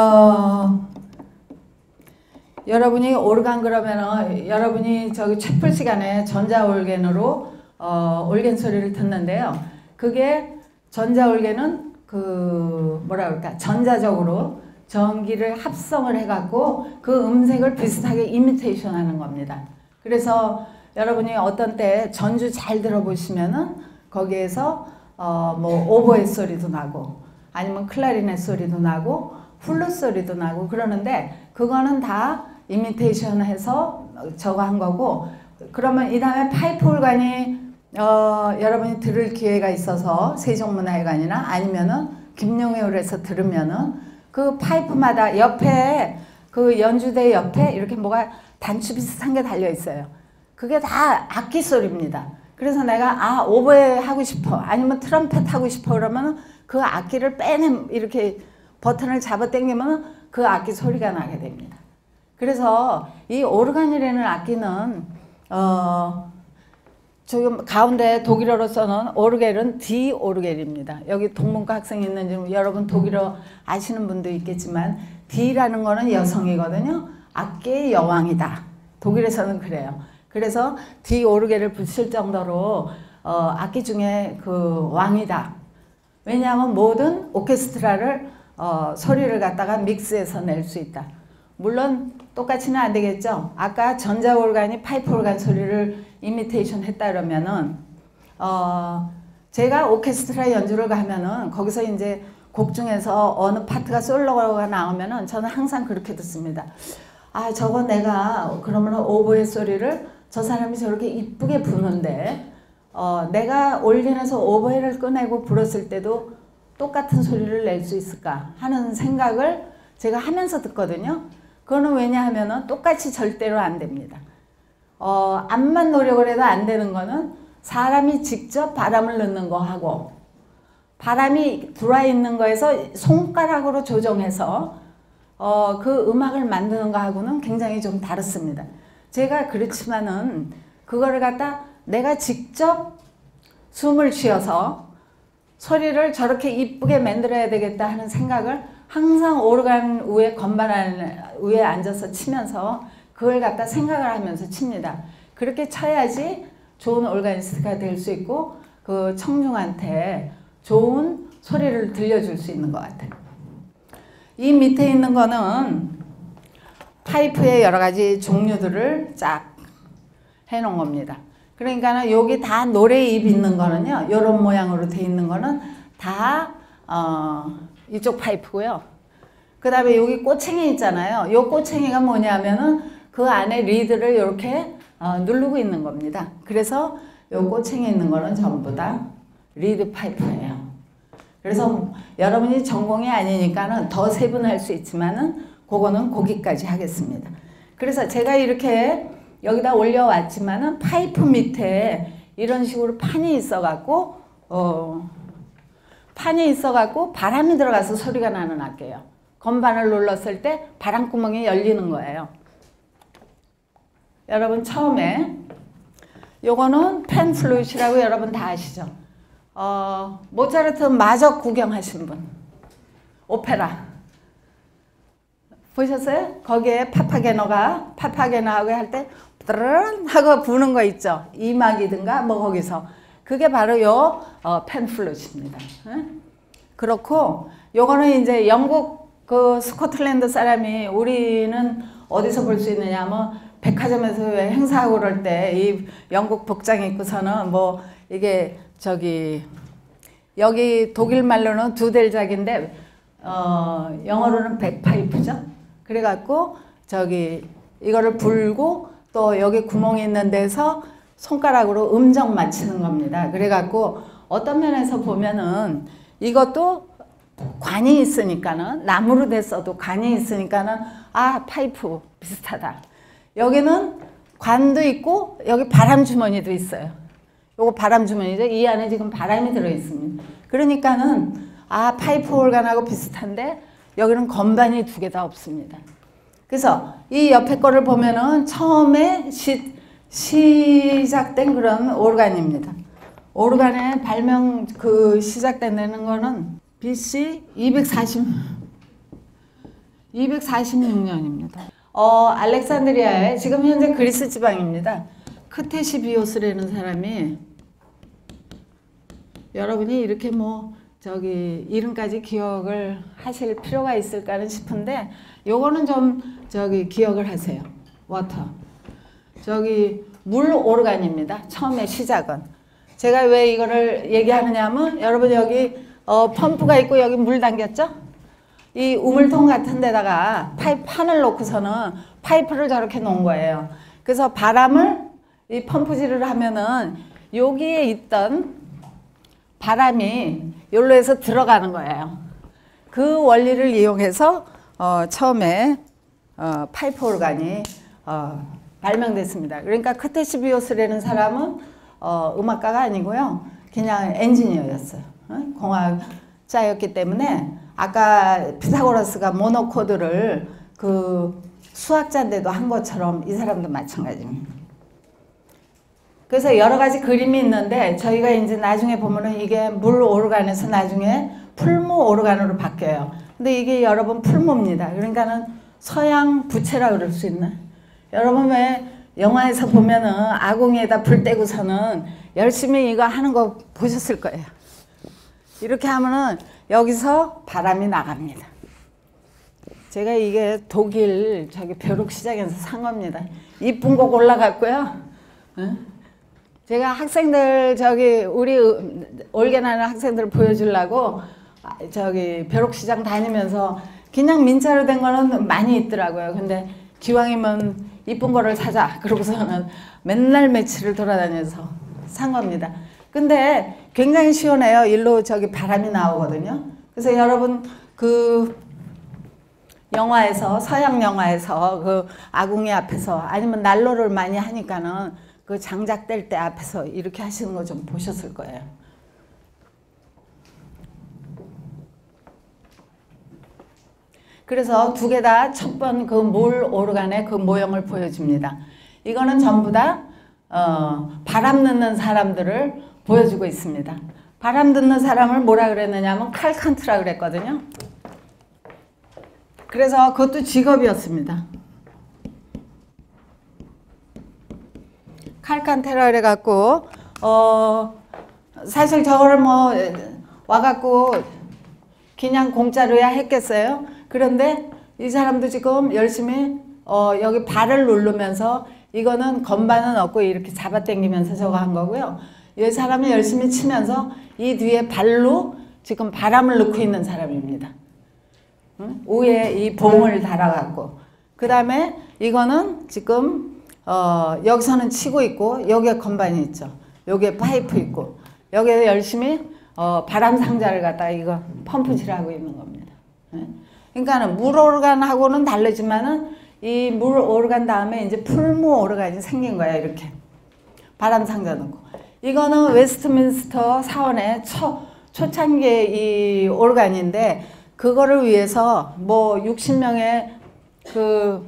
여러분이 오르간 그러면은 여러분이 저기 채플 시간에 전자올겐으로 올겐 소리를 듣는데요. 그게 전자올겐은 그 뭐라 그럴까 전자적으로 전기를 합성을 해갖고 그 음색을 비슷하게 이미테이션 하는 겁니다. 그래서 여러분이 어떤 때 전주 잘 들어보시면은 거기에서 뭐 오보에 소리도 나고 아니면 클라리넷 소리도 나고 플룻 소리도 나고 그러는데 그거는 다 이미테이션 해서 저거 한 거고 그러면 이 다음에 파이프 올간이 여러분이 들을 기회가 있어서 세종문화회관이나 아니면은 김용회홀에서 들으면은 그 파이프마다 옆에 그 연주대 옆에 이렇게 뭐가 단추 비슷한 게 달려 있어요. 그게 다 악기 소리입니다. 그래서 내가 오보에 하고 싶어 아니면 트럼펫 하고 싶어 그러면 그 악기를 이렇게 버튼을 잡아 당기면 그 악기 소리가 나게 됩니다. 그래서 이 오르간이라는 악기는 지금 가운데 독일어로 써놓은 오르겔은 D 오르겔입니다. 여기 동문과 학생이 있는지 여러분 독일어 아시는 분도 있겠지만 D라는 거는 여성이거든요. 악기의 여왕이다. 독일에서는 그래요. 그래서 D 오르겔을 붙일 정도로 악기 중에 그 왕이다. 왜냐하면 모든 오케스트라를 소리를 갖다가 믹스해서 낼 수 있다. 물론 똑같이는 안 되겠죠. 아까 전자올간이 파이프 올간 소리를 이미테이션 했다 그러면은 제가 오케스트라 연주를 가면은 거기서 이제 곡 중에서 어느 파트가 솔로가 나오면은 저는 항상 그렇게 듣습니다. 저거 내가 그러면 오보의 소리를 저 사람이 저렇게 이쁘게 부는데 내가 올겐에서 오보에를 꺼내고 불었을 때도 똑같은 소리를 낼 수 있을까 하는 생각을 제가 하면서 듣거든요. 그거는 왜냐하면은 똑같이 절대로 안 됩니다. 암만 노력을 해도 안 되는 거는 사람이 직접 바람을 넣는 거 하고 바람이 들어와 있는 거에서 손가락으로 조정해서 그 음악을 만드는 거 하고는 굉장히 좀 다릅니다. 제가 그렇지만은 그거를 갖다 내가 직접 숨을 쉬어서 소리를 저렇게 이쁘게 만들어야 되겠다 하는 생각을 항상 오르간 위에 건반 위에 앉아서 치면서 그걸 갖다 생각을 하면서 칩니다. 그렇게 쳐야지 좋은 오르가니스트가 될 수 있고 그 청중한테 좋은 소리를 들려줄 수 있는 것 같아요. 이 밑에 있는 거는 파이프의 여러 가지 종류들을 쫙 해놓은 겁니다. 그러니까 여기 다 노래입 있는 거는요. 이런 모양으로 돼 있는 거는 다 이쪽 파이프고요. 그 다음에 여기 꼬챙이 있잖아요. 이 꼬챙이가 뭐냐면은 그 안에 리드를 이렇게 누르고 있는 겁니다. 그래서 이 꼬챙이 있는 거는 전부 다 리드 파이프예요. 그래서 여러분이 전공이 아니니까는 더 세분할 수 있지만은 그거는 거기까지 하겠습니다. 그래서 제가 이렇게 여기다 올려왔지만은 파이프 밑에 이런 식으로 판이 있어갖고 바람이 들어가서 소리가 나는 악기예요. 건반을 눌렀을 때 바람구멍이 열리는 거예요. 여러분 처음에 요거는 팬플루이트라고 여러분 다 아시죠? 모차르트 마적 구경하신 분. 오페라. 보셨어요? 거기에 파파게노하고 할 때 드르르 하고 부는 거 있죠? 이막이든가 뭐 거기서. 그게 바로 요 팬플루트입니다. 그렇고 요거는 이제 영국 그 스코틀랜드 사람이 우리는 어디서 볼 수 있느냐 하면 백화점에서 행사하고 그럴 때 이 영국 복장 입고서는 뭐 이게 저기 여기 독일 말로는 두델작인데 영어로는 백파이프죠. 그래갖고 저기 이거를 불고 또 여기 구멍이 있는 데서 손가락으로 음정 맞추는 겁니다. 그래갖고 어떤 면에서 보면은 이것도 관이 있으니까는 나무로 됐어도 관이 있으니까는 아 파이프 비슷하다. 여기는 관도 있고 여기 바람 주머니도 있어요. 요거 바람 주머니죠. 이 안에 지금 바람이 들어 있습니다. 그러니까는 아 파이프 오르간하고 비슷한데 여기는 건반이 두 개 다 없습니다. 그래서 이 옆에 거를 보면은 처음에 시작된 그런 오르간입니다. 오르간의 발명 그 시작된 거는 BC 246년입니다. 알렉산드리아에 지금 현재 그리스 지방입니다. 크테시비오스라는 사람이 여러분이 이렇게 뭐 저기 이름까지 기억을 하실 필요가 있을까는 싶은데 요거는 좀 저기 기억을 하세요. 워터. 저기 물 오르간입니다. 처음에 시작은. 제가 왜 이거를 얘기하느냐 하면 여러분 여기 펌프가 있고 여기 물 담겼죠? 이 우물통 같은 데다가 판을 놓고서는 파이프를 저렇게 놓은 거예요. 그래서 바람을 이 펌프질을 하면은 여기에 있던 바람이 여기로 해서 들어가는 거예요. 그 원리를 이용해서 처음에 파이프 오르간이 발명됐습니다. 그러니까 크테시비오스라는 사람은 음악가가 아니고요. 그냥 엔지니어였어요. 공학자였기 때문에 아까 피타고라스가 모노코드를 그 수학자인데도 한 것처럼 이 사람도 마찬가지입니다. 그래서 여러 가지 그림이 있는데 저희가 이제 나중에 보면은 이게 물 오르간에서 나중에 풀무 오르간으로 바뀌어요. 근데 이게 여러분 풀무입니다. 그러니까는 서양 부채라 그럴 수 있나? 여러분 왜 영화에서 보면은 아궁이에다 불 떼고서는 열심히 이거 하는 거 보셨을 거예요. 이렇게 하면은 여기서 바람이 나갑니다. 제가 이게 독일 저기 벼룩시장에서 산 겁니다. 이쁜 거 골라갖고요. 제가 학생들 저기 우리 올게 나는 학생들 보여주려고 저기 벼룩시장 다니면서 그냥 민자로 된 거는 많이 있더라고요. 근데 기왕이면 이쁜 거를 사자. 그러고서는 맨날 며칠을 돌아다녀서 산 겁니다. 근데 굉장히 시원해요. 일로 저기 바람이 나오거든요. 그래서 여러분 그 영화에서 서양 영화에서 그 아궁이 앞에서 아니면 난로를 많이 하니까는 그 장작 뗄 때 앞에서 이렇게 하시는 거 좀 보셨을 거예요. 그래서 두 개 다 첫 번 그 물 오르간의 그 모형을 보여줍니다. 이거는 전부 다 바람 넣는 사람들을 보여주고 있습니다. 바람 넣는 사람을 뭐라 그랬느냐 하면 칼칸트라 그랬거든요. 그래서 그것도 직업이었습니다. 칼칸테라 그래갖고 사실 저거를 뭐 와갖고 그냥 공짜로야 했겠어요. 그런데 이 사람도 지금 열심히 여기 발을 누르면서 이거는 건반은 없고 이렇게 잡아당기면서 저거 한 거고요. 이 사람이 열심히 치면서 이 뒤에 발로 지금 바람을 넣고 있는 사람입니다. 위에 이 봉을 달아갖고 그 다음에 이거는 지금 여기서는 치고 있고 여기에 건반이 있죠. 여기에 파이프 있고 여기에 열심히 바람 상자를 갖다가 이거 펌프질하고 있는 겁니다. 그러니까는 물 오르간하고는 다르지만은 이 물 오르간 다음에 이제 풀무 오르간이 생긴 거야. 이렇게 바람 상자 넣고 이거는 웨스트민스터 사원의 초창기 이 오르간인데 그거를 위해서 뭐 60명의 그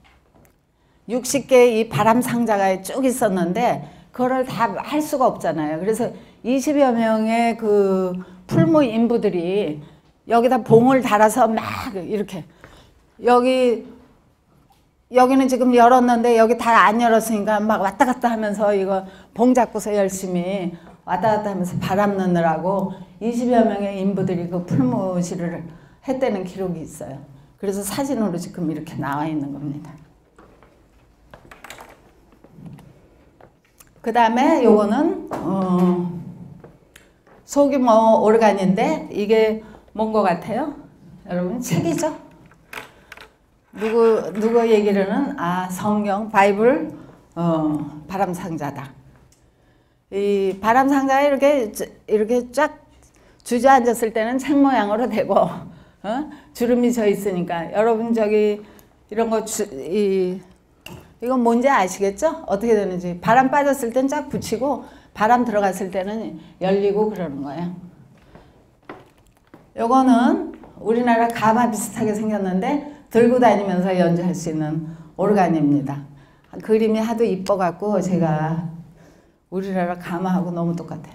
60개 이 바람 상자가 쭉 있었는데 그거를 다 할 수가 없잖아요. 그래서 20여 명의 그 풀무 인부들이 여기다 봉을 달아서 막 이렇게 여기는 지금 열었는데 여기 다 안 열었으니까 막 왔다 갔다 하면서 이거 봉 잡고서 열심히 왔다 갔다 하면서 바람 넣느라고 20여 명의 인부들이 그 풀무질을 했다는 기록이 있어요. 그래서 사진으로 지금 이렇게 나와 있는 겁니다. 그 다음에 요거는 소규모 오르간인데 이게 뭔 것 같아요? 여러분 책이죠? 누구 얘기로는 성경 바이블 바람상자다. 이 바람상자에 이렇게 쫙 주저앉았을 때는 창 모양으로 되고 주름이 져 있으니까 여러분 저기 이런 거 이건 뭔지 아시겠죠? 어떻게 되는지. 바람 빠졌을 땐 쫙 붙이고 바람 들어갔을 때는 열리고 그러는 거예요. 요거는 우리나라 가마 비슷하게 생겼는데 들고 다니면서 연주할 수 있는 오르간입니다. 그림이 하도 이뻐갖고 제가 우리나라 가마하고 너무 똑같아요.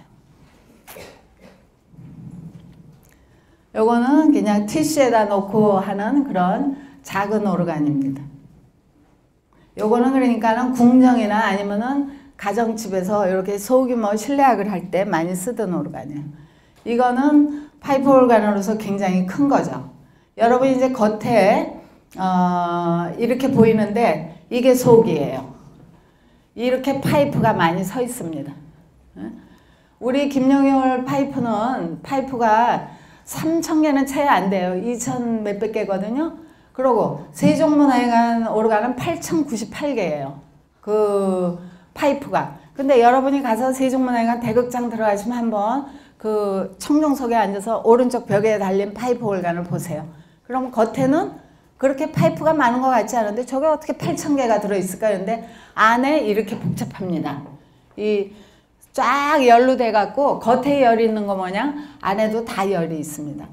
요거는 그냥 티슈에다 놓고 하는 그런 작은 오르간입니다. 요거는 그러니까는 궁정이나 아니면은 가정집에서 이렇게 소규모 실내악을 할 때 많이 쓰던 오르간이에요. 이거는 파이프 오르간으로서 굉장히 큰 거죠. 여러분 이제 겉에 이렇게 보이는데 이게 속이에요. 이렇게 파이프가 많이 서 있습니다. 우리 김용열 파이프가 3,000개는 채 안 돼요. 2,000 몇백 개거든요. 그리고 세종문화회관 오르간은 8,098개예요. 그 파이프가. 근데 여러분이 가서 세종문화회관 대극장 들어가시면 한번 그 청룡석에 앉아서 오른쪽 벽에 달린 파이프 오르간을 보세요. 그럼 겉에는 그렇게 파이프가 많은 것 같지 않은데 저게 어떻게 8,000개가 들어있을까? 그런데 안에 이렇게 복잡합니다. 이 쫙 열로 돼갖고 겉에 열이 있는 거 마냥 안에도 다 열이 있습니다.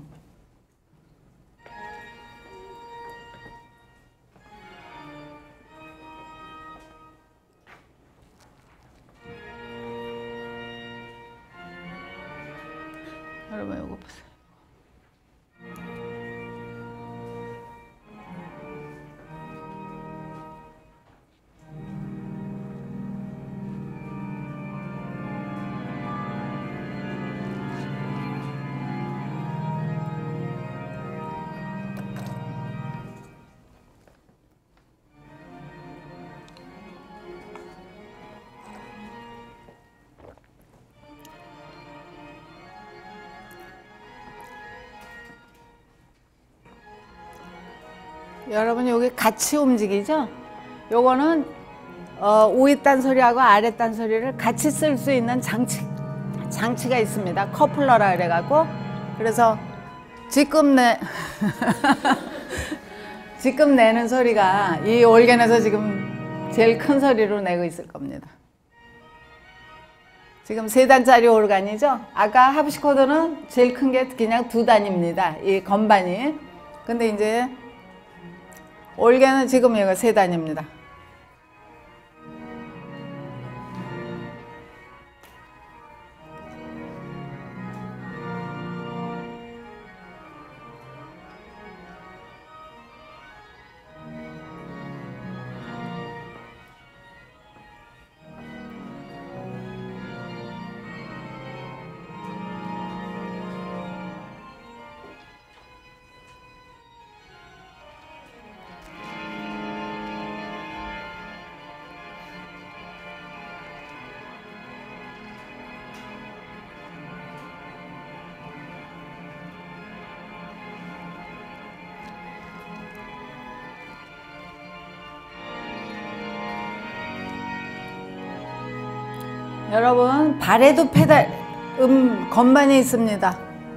여러분 이거 보세요. 여러분 여기 같이 움직이죠? 요거는 위 딴소리하고 아래 딴소리를 같이 쓸 수 있는 장치가 있습니다. 커플러라 그래갖고. 그래서 지금 내는 소리가 이 올겐에서 지금 제일 큰 소리로 내고 있을 겁니다. 지금 3단짜리 오르간이죠? 아까 하프시코드는 제일 큰 게 그냥 2단입니다. 이 건반이. 근데 이제 올게는 지금 이거 3단입니다. 여러분 발에도 페달 건반이 있습니다.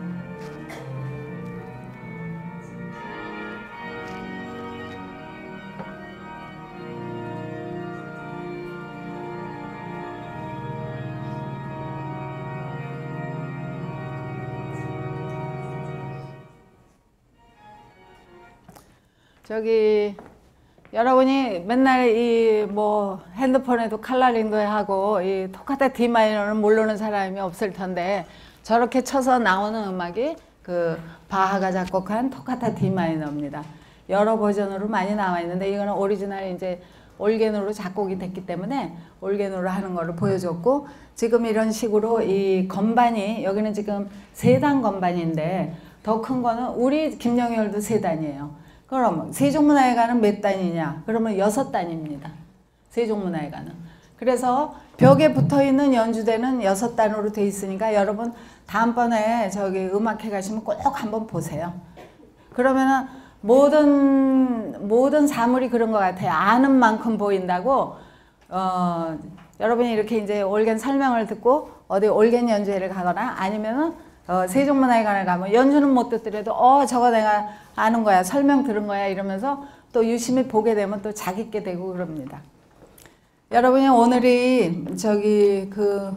저기 여러분이 맨날 이 뭐 핸드폰에도 칼라링도 하고 이 토카타 D 마이너를 모르는 사람이 없을 텐데 저렇게 쳐서 나오는 음악이 그 바하가 작곡한 토카타 D 마이너입니다. 여러 버전으로 많이 나와 있는데 이거는 오리지널 이제 올겐으로 작곡이 됐기 때문에 올겐으로 하는 거를 보여줬고, 지금 이런 식으로 이 건반이 여기는 지금 3단 건반인데 더 큰 거는 우리 김영열도 3단이에요. 그럼 세종문화회관은 몇 단이냐? 그러면 6단입니다. 세종문화회관은. 그래서 벽에 붙어있는 연주대는 6단으로 돼 있으니까 여러분 다음번에 저기 음악회 가시면 꼭 한번 보세요. 그러면은 모든 사물이 그런 것 같아요. 아는 만큼 보인다고. 여러분이 이렇게 이제 올겐 설명을 듣고 어디 올겐 연주회를 가거나 아니면은 세종문화회관을 가면 연주는 못 듣더라도 저거 내가 아는 거야, 설명 들은 거야 이러면서 또 유심히 보게 되면 또 자기게 되고 그럽니다. 여러분이 오늘이 그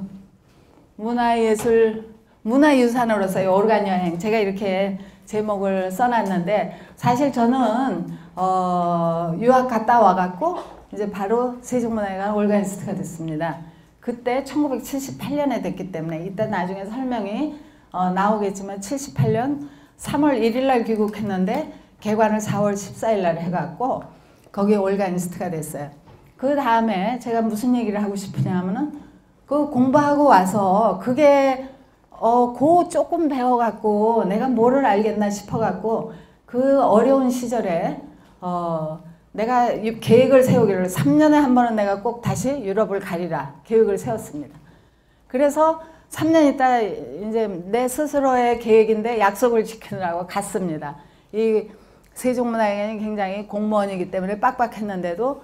문화유산으로서의 오르간 여행, 제가 이렇게 제목을 써놨는데, 사실 저는 유학 갔다 와갖고 이제 바로 세종문화회관 올가니스트가 됐습니다. 그때 1978년에 됐기 때문에 이따 나중에 설명이 나오겠지만 78년 3월 1일 날 귀국했는데 개관을 4월 14일 날 해갖고 거기에 올가니스트가 됐어요. 그 다음에 제가 무슨 얘기를 하고 싶으냐면은 그 공부하고 와서 그게 조금 배워갖고 내가 뭐를 알겠나 싶어갖고 그 어려운 시절에 내가 계획을 세우기를 3년에 한 번은 내가 꼭 다시 유럽을 가리라 계획을 세웠습니다. 그래서 3년 있다 이제 내 스스로의 계획인데 약속을 지키느라고 갔습니다. 이 세종문화회관이 굉장히 공무원이기 때문에 빡빡했는데도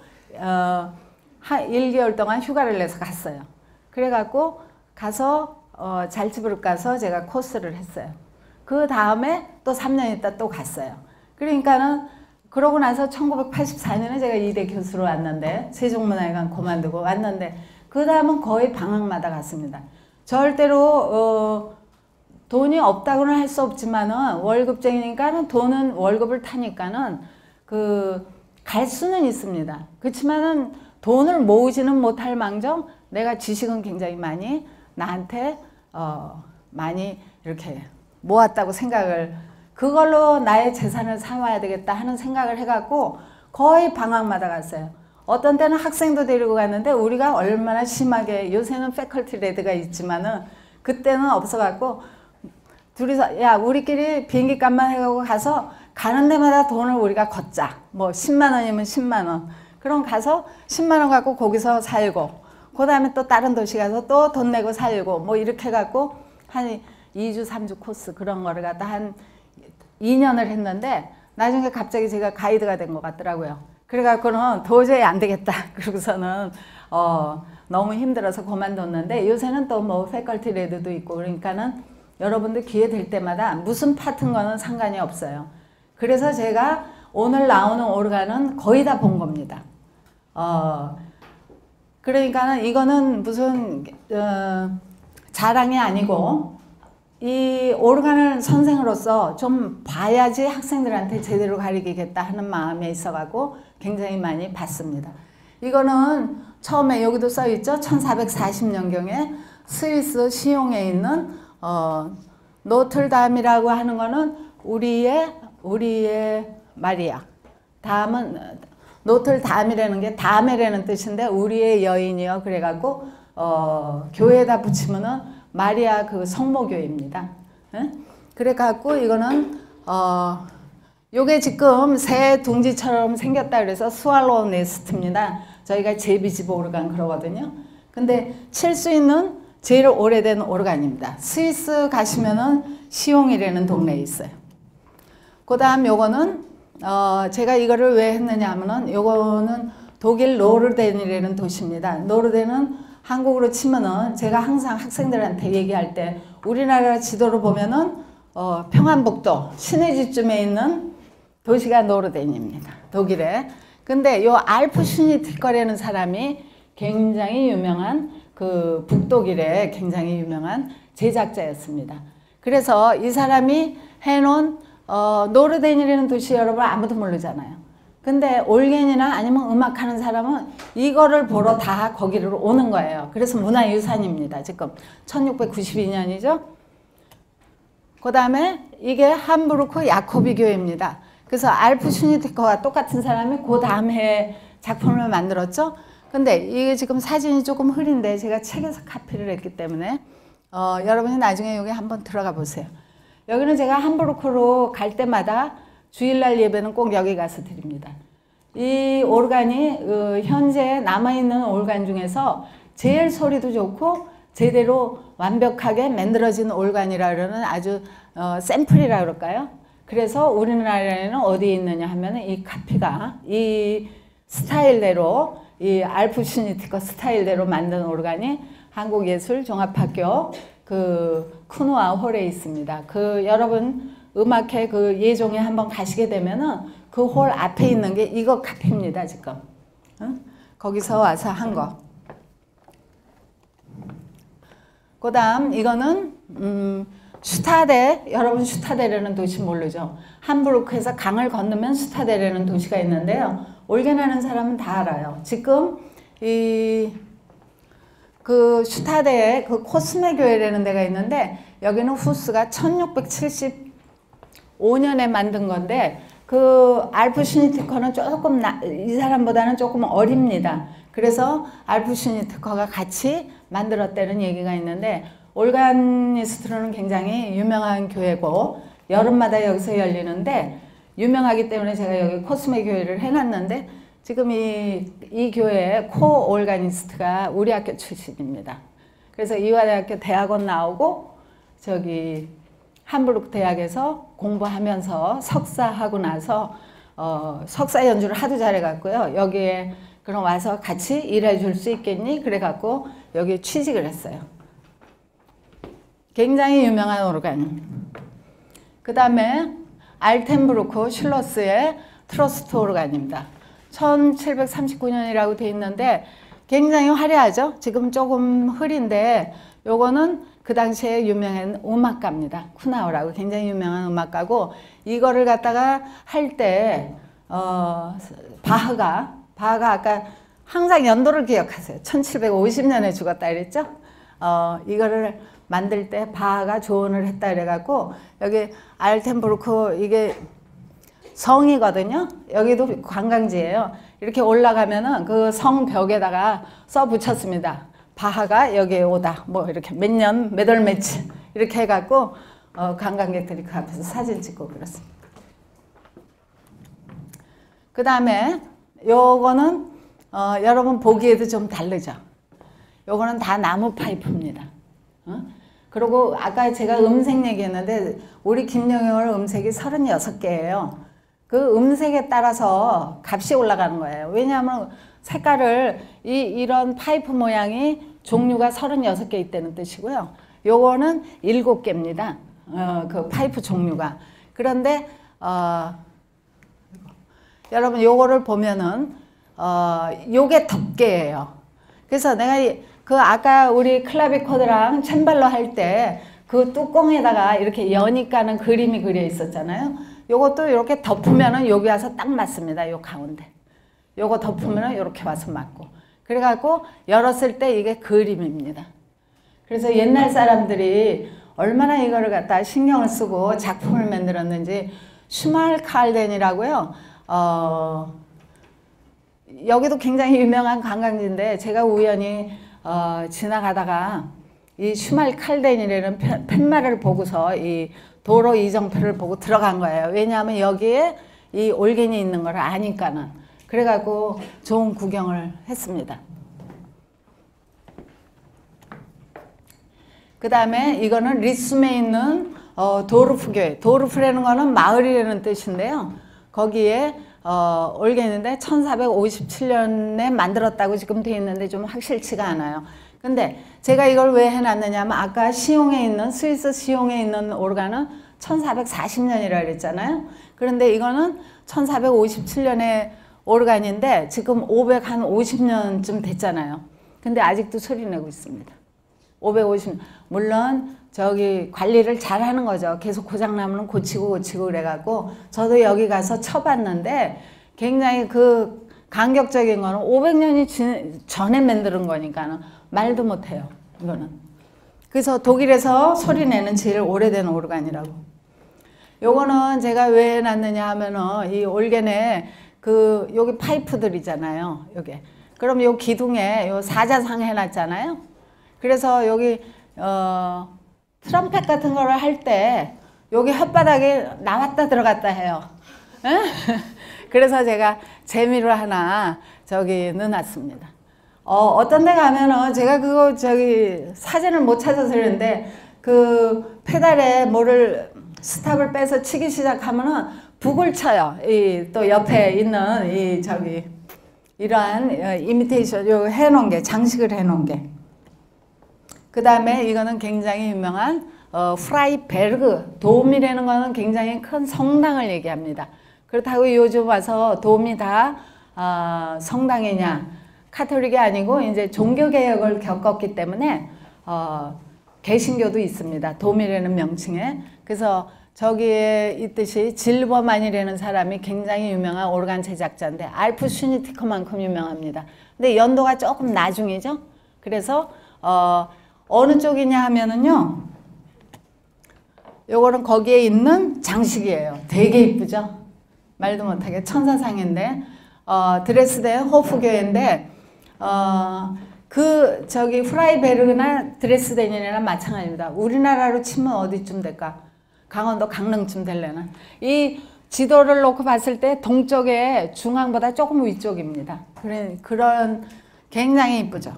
1개월 동안 휴가를 내서 갔어요. 그래갖고 가서 잘츠부르크 가서 제가 코스를 했어요. 그 다음에 또 3년 있다 또 갔어요. 그러니까는 그러고 나서 1984년에 제가 이대 교수로 왔는데 세종문화회관 그만두고 왔는데 그 다음은 거의 방학마다 갔습니다. 절대로 돈이 없다고는 할 수 없지만은 월급쟁이니까는 돈은 월급을 타니까는 갈 수는 있습니다. 그렇지만은 돈을 모으지는 못할 망정 내가 지식은 굉장히 많이 나한테 많이 이렇게 모았다고 생각을, 그걸로 나의 재산을 삼아야 되겠다 하는 생각을 해갖고 거의 방학마다 갔어요. 어떤 때는 학생도 데리고 갔는데 우리가 얼마나 심하게, 요새는 패컬티 레드가 있지만은 그때는 없어갖고 둘이서 야 우리끼리 비행기 값만 해가고 가서 가는 데마다 돈을 우리가 걷자. 뭐 10만 원이면 10만 원. 그럼 가서 10만 원 갖고 거기서 살고 그 다음에 또 다른 도시 가서 또 돈 내고 살고 뭐 이렇게 해갖고 한 2주 3주 코스 그런 거를 갖다 한 2년을 했는데 나중에 갑자기 제가 가이드가 된 것 같더라고요. 그래갖고는 도저히 안 되겠다. 그러고서는 너무 힘들어서 그만뒀는데 요새는 또 뭐 패컬티 레드도 있고 그러니까는 여러분들 기회 될 때마다 무슨 파트인 거는 상관이 없어요. 그래서 제가 오늘 나오는 오르간은 거의 다 본 겁니다. 그러니까는 이거는 무슨 자랑이 아니고 이 오르간을 선생으로서 좀 봐야지 학생들한테 제대로 가르치겠다 하는 마음에 있어가지고 굉장히 많이 봤습니다. 이거는 처음에 여기도 써있죠. 1440년경에 스위스 시용에 있는 노틀담이라고 하는 거는 우리의 마리아. 다음은 노틀담이라는 게 다메라는 뜻인데 우리의 여인이요. 그래갖고 교회에다 붙이면은 마리아 그 성모교입니다. 그래갖고 이거는 요게 지금 새 둥지처럼 생겼다 그래서 스왈로우 네스트입니다. 저희가 제비집 오르간 그러거든요. 근데 칠 수 있는 제일 오래된 오르간입니다. 스위스 가시면은 시옹이라는 동네에 있어요. 그 다음 요거는 제가 이거를 왜 했느냐 하면은 요거는 독일 노르덴이라는 도시입니다. 노르덴은 한국으로 치면은 제가 항상 학생들한테 얘기할 때 우리나라 지도로 보면은 평안북도 시내지쯤에 있는 도시가 노르덴입니다. 독일에. 근데 요 알프 슈니트거라는 사람이 굉장히 유명한 그 북독일에 굉장히 유명한 제작자였습니다. 그래서 이 사람이 해놓은 노르덴이라는 도시 여러분 아무도 모르잖아요. 근데 올겐이나 아니면 음악하는 사람은 이거를 보러 다 거기로 오는 거예요. 그래서 문화유산입니다. 지금 1692년이죠. 그 다음에 이게 함부르크 야코비 교회입니다. 그래서 알프 슈니트커와 똑같은 사람이 그 다음 해에 작품을 만들었죠. 근데 이게 지금 사진이 조금 흐린데 제가 책에서 카피를 했기 때문에 여러분이 나중에 여기 한번 들어가 보세요. 여기는 제가 함부르크로 갈 때마다 주일날 예배는 꼭 여기 가서 드립니다. 이 오르간이 현재 남아있는 오르간 중에서 제일 소리도 좋고 제대로 완벽하게 만들어진 오르간이라 그러는 아주 샘플이라 그럴까요? 그래서 우리나라에는 어디에 있느냐 하면은 이 카피가 이 스타일대로 이 알프 슈니티커 스타일대로 만든 오르간이 한국예술종합학교 그 쿠누아 홀에 있습니다. 그 여러분 음악회 그 예종에 한번 가시게 되면은 그 홀 앞에 있는 게 이거 카피입니다 지금. 거기서 와서 한 거. 그 다음 이거는 슈타데, 여러분 슈타데라는 도시 모르죠? 함부르크에서 강을 건너면 슈타데라는 도시가 있는데요. 올겐하는 사람은 다 알아요. 지금 그 슈타데에 그 코스메 교회라는 데가 있는데 여기는 후스가 1675년에 만든 건데 그 알프 슈니티커는 조금 이 사람보다는 조금 어립니다. 그래서 알프 슈니티커가 같이 만들었다는 얘기가 있는데 올가니스트로는 굉장히 유명한 교회고 여름마다 여기서 열리는데 유명하기 때문에 제가 여기 코스메 교회를 해놨는데 지금 이 교회의 코 올가니스트가 우리 학교 출신입니다. 그래서 이화대학교 대학원 나오고 저기 함부르크 대학에서 공부하면서 석사하고 나서 석사 연주를 하도 잘해갖고요. 여기에 그럼 와서 같이 일해줄 수 있겠니? 그래갖고 여기 취직을 했어요. 굉장히 유명한 오르간. 그 다음에 알텐부르크 슐러스의 트러스트 오르간입니다. 1739년이라고 돼 있는데 굉장히 화려하죠. 지금 조금 흐린데 요거는 그 당시에 유명한 음악가입니다. 쿠나우라고 굉장히 유명한 음악가고 이거를 갖다가 할 때 바흐가 아까 항상 연도를 기억하세요. 1750년에 죽었다 그랬죠. 이거를 만들 때 바하가 조언을 했다 그래갖고 여기 알텐부르크 이게 성이거든요. 여기도 관광지예요. 이렇게 올라가면은 그 성 벽에다가 써 붙였습니다. 바하가 여기에 오다. 뭐 이렇게 몇 년, 몇 월, 며칠 이렇게 해갖고 관광객들이 그 앞에서 사진 찍고 그렇습니다. 그 다음에 요거는 여러분 보기에도 좀 다르죠. 요거는 다 나무 파이프입니다. 그리고 아까 제가 음색 얘기했는데 우리 김영열 음색이 36개예요. 그 음색에 따라서 값이 올라가는 거예요. 왜냐하면 색깔을 이런 파이프 모양이 종류가 36개 있다는 뜻이고요. 요거는 7개입니다. 그 파이프 종류가. 그런데 여러분 요거를 보면은 요게 덮개예요. 그래서 내가 그 아까 우리 클라비코드랑 챈발로 할 때 그 뚜껑에다가 이렇게 연이 까는 그림이 그려 있었잖아요. 요것도 이렇게 덮으면은 여기 와서 딱 맞습니다. 요 가운데. 요거 덮으면은 이렇게 와서 맞고. 그래갖고 열었을 때 이게 그림입니다. 그래서 옛날 사람들이 얼마나 이거를 갖다 신경을 쓰고 작품을 만들었는지 슈말칼덴이라고요. 여기도 굉장히 유명한 관광지인데 제가 우연히 지나가다가 이 슈말칼덴이라는 팻말을 보고서 이 도로 이정표를 보고 들어간 거예요. 왜냐하면 여기에 이 올겐이 있는 걸 아니까는. 그래갖고 좋은 구경을 했습니다. 그 다음에 이거는 리숨에 있는 도르프 교회. 도르프라는 거는 마을이라는 뜻인데요. 거기에 올겐인데 1457년에 만들었다고 지금 되어 있는데 좀 확실치가 않아요. 근데 제가 이걸 왜 해놨느냐 하면 아까 시용에 있는 스위스 시용에 있는 오르간은 1440년이라 그랬잖아요. 그런데 이거는 1457년에 오르간인데 지금 550년쯤 됐잖아요. 근데 아직도 소리 내고 있습니다. 550년. 물론 저기 관리를 잘 하는 거죠. 계속 고장나면 고치고 그래갖고 저도 여기 가서 쳐봤는데 굉장히 그 간격적인 거는 500년이 전에 만드는 거니까는 말도 못해요. 이거는. 그래서 독일에서 소리 내는 제일 오래된 오르간이라고. 요거는 제가 왜 해놨느냐 하면은 이 올겐에 그 여기 파이프들이잖아요. 요게. 그럼 요 기둥에 요 사자상 해놨잖아요. 그래서 여기 트럼펫 같은 거를 할 때 여기 혓바닥에 나왔다 들어갔다 해요. 그래서 제가 재미로 하나 저기 넣어놨습니다. 어떤 데 가면은 제가 그거 저기 사진을 못 찾아서 그러는데 그 페달에 뭐를 스탑을 빼서 치기 시작하면은 북을 쳐요. 이 또 옆에 있는 이 저기 이러한 이미테이션 요 해놓은 게 장식을 해놓은 게. 그 다음에 이거는 굉장히 유명한 프라이베르그 도움이라는 거는 굉장히 큰 성당을 얘기합니다. 그렇다고 요즘 와서 도움이 다 성당이냐? 카톨릭이 아니고 이제 종교개혁을 겪었기 때문에 개신교도 있습니다. 도움이라는 명칭에. 그래서 저기에 있듯이 질버만이라는 사람이 굉장히 유명한 오르간 제작자인데 알프 슈니티커만큼 유명합니다. 근데 연도가 조금 나중이죠. 그래서 어느 쪽이냐 하면은요. 요거는 거기에 있는 장식이에요. 되게 이쁘죠. 말도 못하게 천사상인데 드레스덴 호프교회인데 그 저기 프라이베르그나 드레스덴이나 마찬가지입니다. 우리나라로 치면 어디쯤 될까? 강원도 강릉쯤 되려나? 이 지도를 놓고 봤을 때 동쪽에 중앙보다 조금 위쪽입니다. 그런 굉장히 이쁘죠.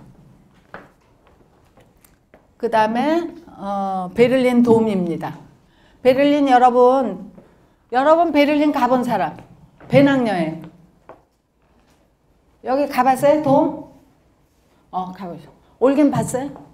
그 다음에 베를린 돔입니다. 베를린 여러분 베를린 가본 사람? 배낭여행 여기 가봤어요? 돔? 가보죠. 올겐 봤어요?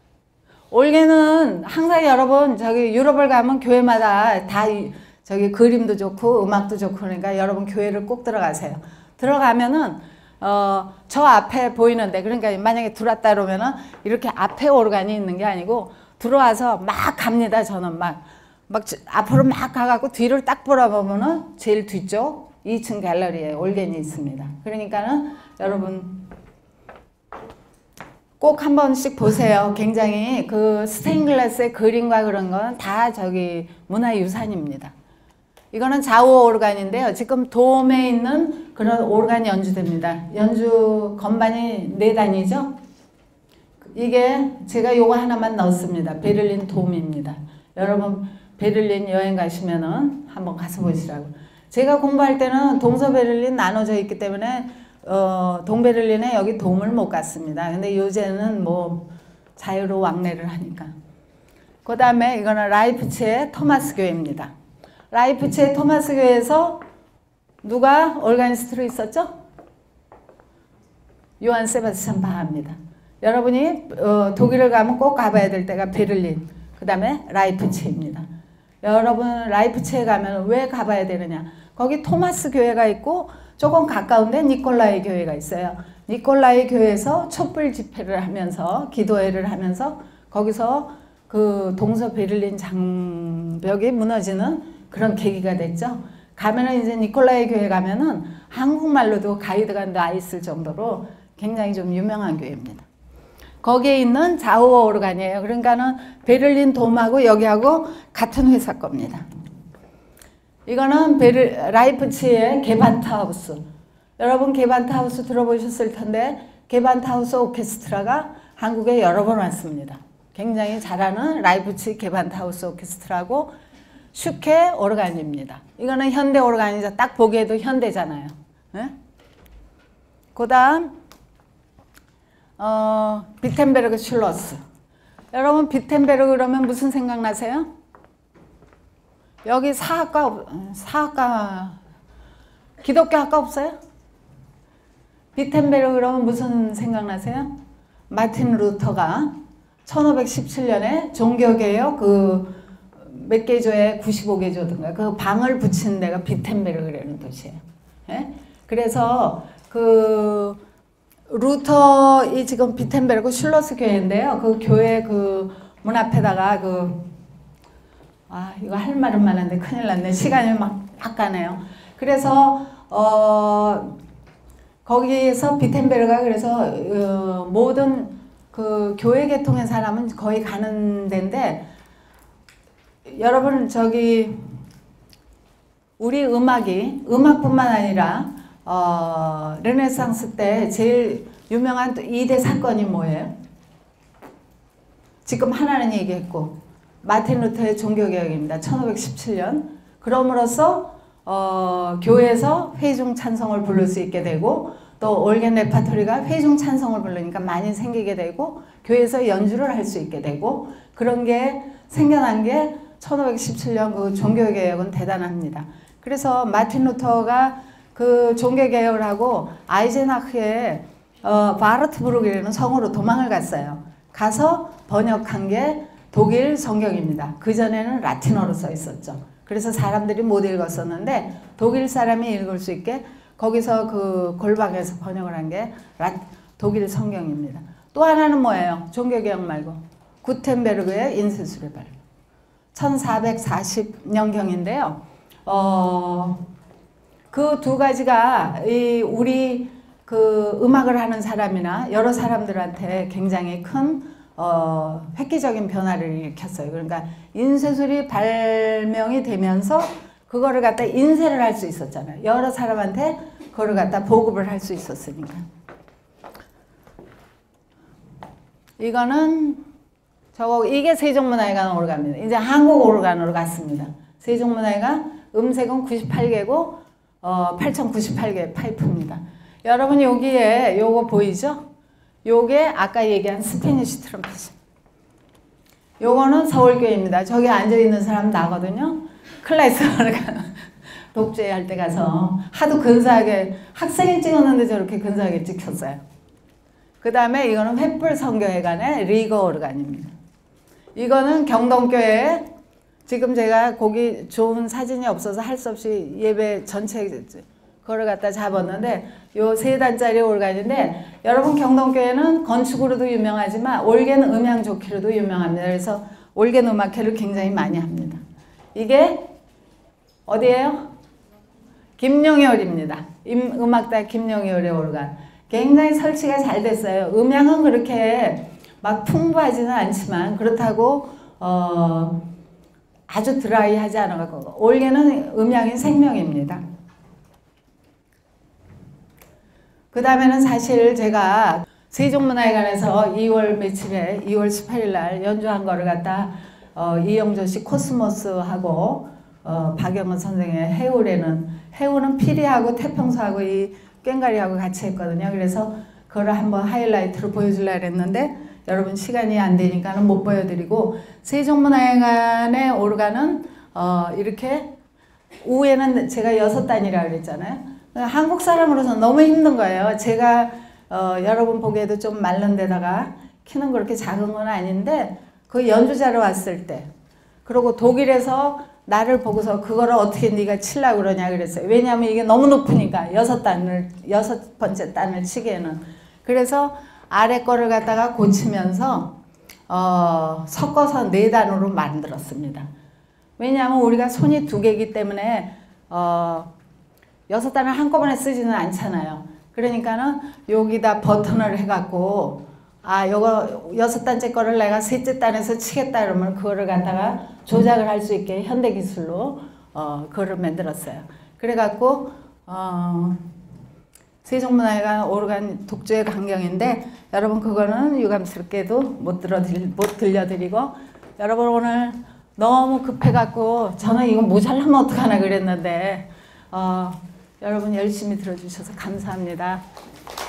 올게는 항상 여러분 저기 유럽을 가면 교회마다 다 저기 그림도 좋고 음악도 좋고 그러니까 여러분 교회를 꼭 들어가세요. 들어가면은 저 앞에 보이는데 그러니까 만약에 들어왔다 그러면은 이렇게 앞에 오르간이 있는 게 아니고 들어와서 막 갑니다. 저는 막 앞으로 막 가갖고 뒤를 딱 돌아보면은 제일 뒤쪽 2층 갤러리에 올겐이 있습니다. 그러니까는 여러분 꼭 한 번씩 보세요. 굉장히 그 스테인글라스의 그림과 그런 건 다 저기 문화유산입니다. 이거는 좌우 오르간인데요. 지금 돔에 있는 그런 오르간이 연주됩니다. 연주 건반이 4단이죠. 이게 제가 요거 하나만 넣었습니다. 베를린 돔입니다. 여러분 베를린 여행 가시면은 한번 가서 보시라고. 제가 공부할 때는 동서베를린 나눠져 있기 때문에 동베를린에 여기 돔을 못 갔습니다. 근데 요새는 뭐 자유로 왕래를 하니까. 그 다음에 이거는 라이프치히의 토마스 교회입니다. 라이프치히의 토마스 교회에서 누가 올가니스트로 있었죠? 요한 세바스찬 바하입니다. 여러분이 독일을 가면 꼭 가봐야 될 때가 베를린, 그 다음에 라이프치히입니다. 여러분 라이프치히에 가면 왜 가봐야 되느냐? 거기 토마스 교회가 있고 조금 가까운데 니콜라이 교회가 있어요. 니콜라이 교회에서 촛불 집회를 하면서 기도회를 하면서 거기서 그 동서 베를린 장벽이 무너지는 그런 계기가 됐죠. 가면은 이제 니콜라이 교회 가면은 한국말로도 가이드가 나 있을 정도로 굉장히 좀 유명한 교회입니다. 거기에 있는 좌우 오르간이에요. 그러니까는 베를린 돔하고 여기하고 같은 회사 겁니다. 이거는 라이프치히의 게반트하우스. 여러분 게반트하우스 들어보셨을 텐데 게반트하우스 오케스트라가 한국에 여러 번 왔습니다. 굉장히 잘하는 라이프치히 게반트하우스 오케스트라고 슈케 오르간입니다. 이거는 현대 오르간이죠. 딱 보기에도 현대잖아요. 네? 그 다음 비텐베르그 슐러스. 여러분 비텐베르그 그러면 무슨 생각나세요? 여기 사학과 기독교 학과 없어요? 비텐베르그 그러면 무슨 생각나세요? 마틴 루터가 1517년에 종교개혁 그 몇 개조에 95개조든가 그 방을 붙인 데가 비텐베르그라는 도시예요. 예? 그래서 그 루터 이 지금 비텐베르그 슐러스 교회인데요. 그 교회 그 문 앞에다가 이거 할 말은 많은데 큰일 났네. 시간이 막 가네요. 그래서 거기에서 비텐베르가 그래서 모든 그 교회 계통의 사람은 거의 가는 데인데 여러분 저기 우리 음악뿐만 아니라 르네상스 때 제일 유명한 2대 사건이 뭐예요? 지금 하나는 얘기했고 마틴 루터의 종교개혁입니다. 1517년. 그럼으로써 교회에서 회중 찬송을 부를 수 있게 되고 또 올겐 레파토리가 회중 찬송을 부르니까 많이 생기게 되고 교회에서 연주를 할 수 있게 되고 그런 게 생겨난 게 1517년 그 종교개혁은 대단합니다. 그래서 마틴 루터가 그 종교개혁을 하고 아이젠하크의 바르트부르크라는 성으로 도망을 갔어요. 가서 번역한 게 독일 성경입니다. 그전에는 라틴어로 써 있었죠. 그래서 사람들이 못 읽었었는데 독일 사람이 읽을 수 있게 거기서 그 골방에서 번역을 한 게 독일 성경입니다. 또 하나는 뭐예요? 종교개혁 말고 구텐베르그의 인쇄술의 발표. 1440년경인데요. 그 두 가지가 우리 그 음악을 하는 사람이나 여러 사람들한테 굉장히 큰 획기적인 변화를 일으켰어요. 그러니까 인쇄술이 발명이 되면서 그거를 갖다 인쇄를 할 수 있었잖아요. 여러 사람한테 그거를 갖다 보급을 할 수 있었으니까. 이거는 이게 세종문화회관 오르간입니다. 이제 한국 오르간으로 갔습니다. 세종문화회관 음색은 98개고 8098개 파이프입니다. 여러분 여기에 요거 보이죠? 요게 아까 얘기한 스페니쉬 트럼펫입니다. 요거는 서울교회입니다. 저기 앉아있는 사람 나거든요. 클래스 독주회 할 때 가서 하도 근사하게 학생이 찍었는데 저렇게 근사하게 찍혔어요. 그 다음에 이거는 횃불 성교회관의 리거 오르간입니다. 이거는 경동교회 지금 제가 거기 좋은 사진이 없어서 할 수 없이 예배 전체 그걸 갖다 잡았는데 요 3단짜리 오르간인데 여러분 경동교회는 건축으로도 유명하지만 올겐 음향 좋기로도 유명합니다. 그래서 올겐 음악회를 굉장히 많이 합니다. 이게 어디예요? 김용열입니다. 음악다 김용열의 오르간. 굉장히 설치가 잘 됐어요. 음향은 그렇게 막 풍부하지는 않지만 그렇다고 아주 드라이하지 않아갖고 올게는 음향이 생명입니다. 그 다음에는 사실 제가 세종문화회관에서 2월 며칠에 2월 18일 날 연주한 거를 갖다 이영조 씨 코스모스하고 박영은 선생의 해우는 피리하고 태평소하고 이 꽹가리하고 같이 했거든요. 그래서 그걸 한번 하이라이트로 보여주려고 했는데 여러분 시간이 안 되니까는 못 보여드리고 세종문화회관의 오르간은 이렇게 우에는 제가 6단이라고 그랬잖아요. 한국 사람으로서 너무 힘든 거예요. 제가 여러분 보기에도 좀 마른 데다가 키는 그렇게 작은 건 아닌데 그 연주자로 왔을 때 그리고 독일에서 나를 보고서 그거를 어떻게 네가 치려고 그러냐 그랬어요. 왜냐하면 이게 너무 높으니까 6번째 단을 치기에는. 그래서 아래 거를 갖다가 고치면서 섞어서 4단으로 만들었습니다. 왜냐하면 우리가 손이 2개이기 때문에 6단을 한꺼번에 쓰지는 않잖아요. 그러니까는 여기다 버튼을 해갖고 요거 6단째 거를 내가 3째 단에서 치겠다 그러면 그거를 갖다가 조작을 할 수 있게 현대기술로 그거를 만들었어요. 그래갖고 세종문화회관 오르간 독주의 광경인데 여러분 그거는 유감스럽게도 못 들려드리고 여러분 오늘 너무 급해갖고 저는 이거 모자라면 어떡하나 그랬는데 여러분 열심히 들어주셔서 감사합니다.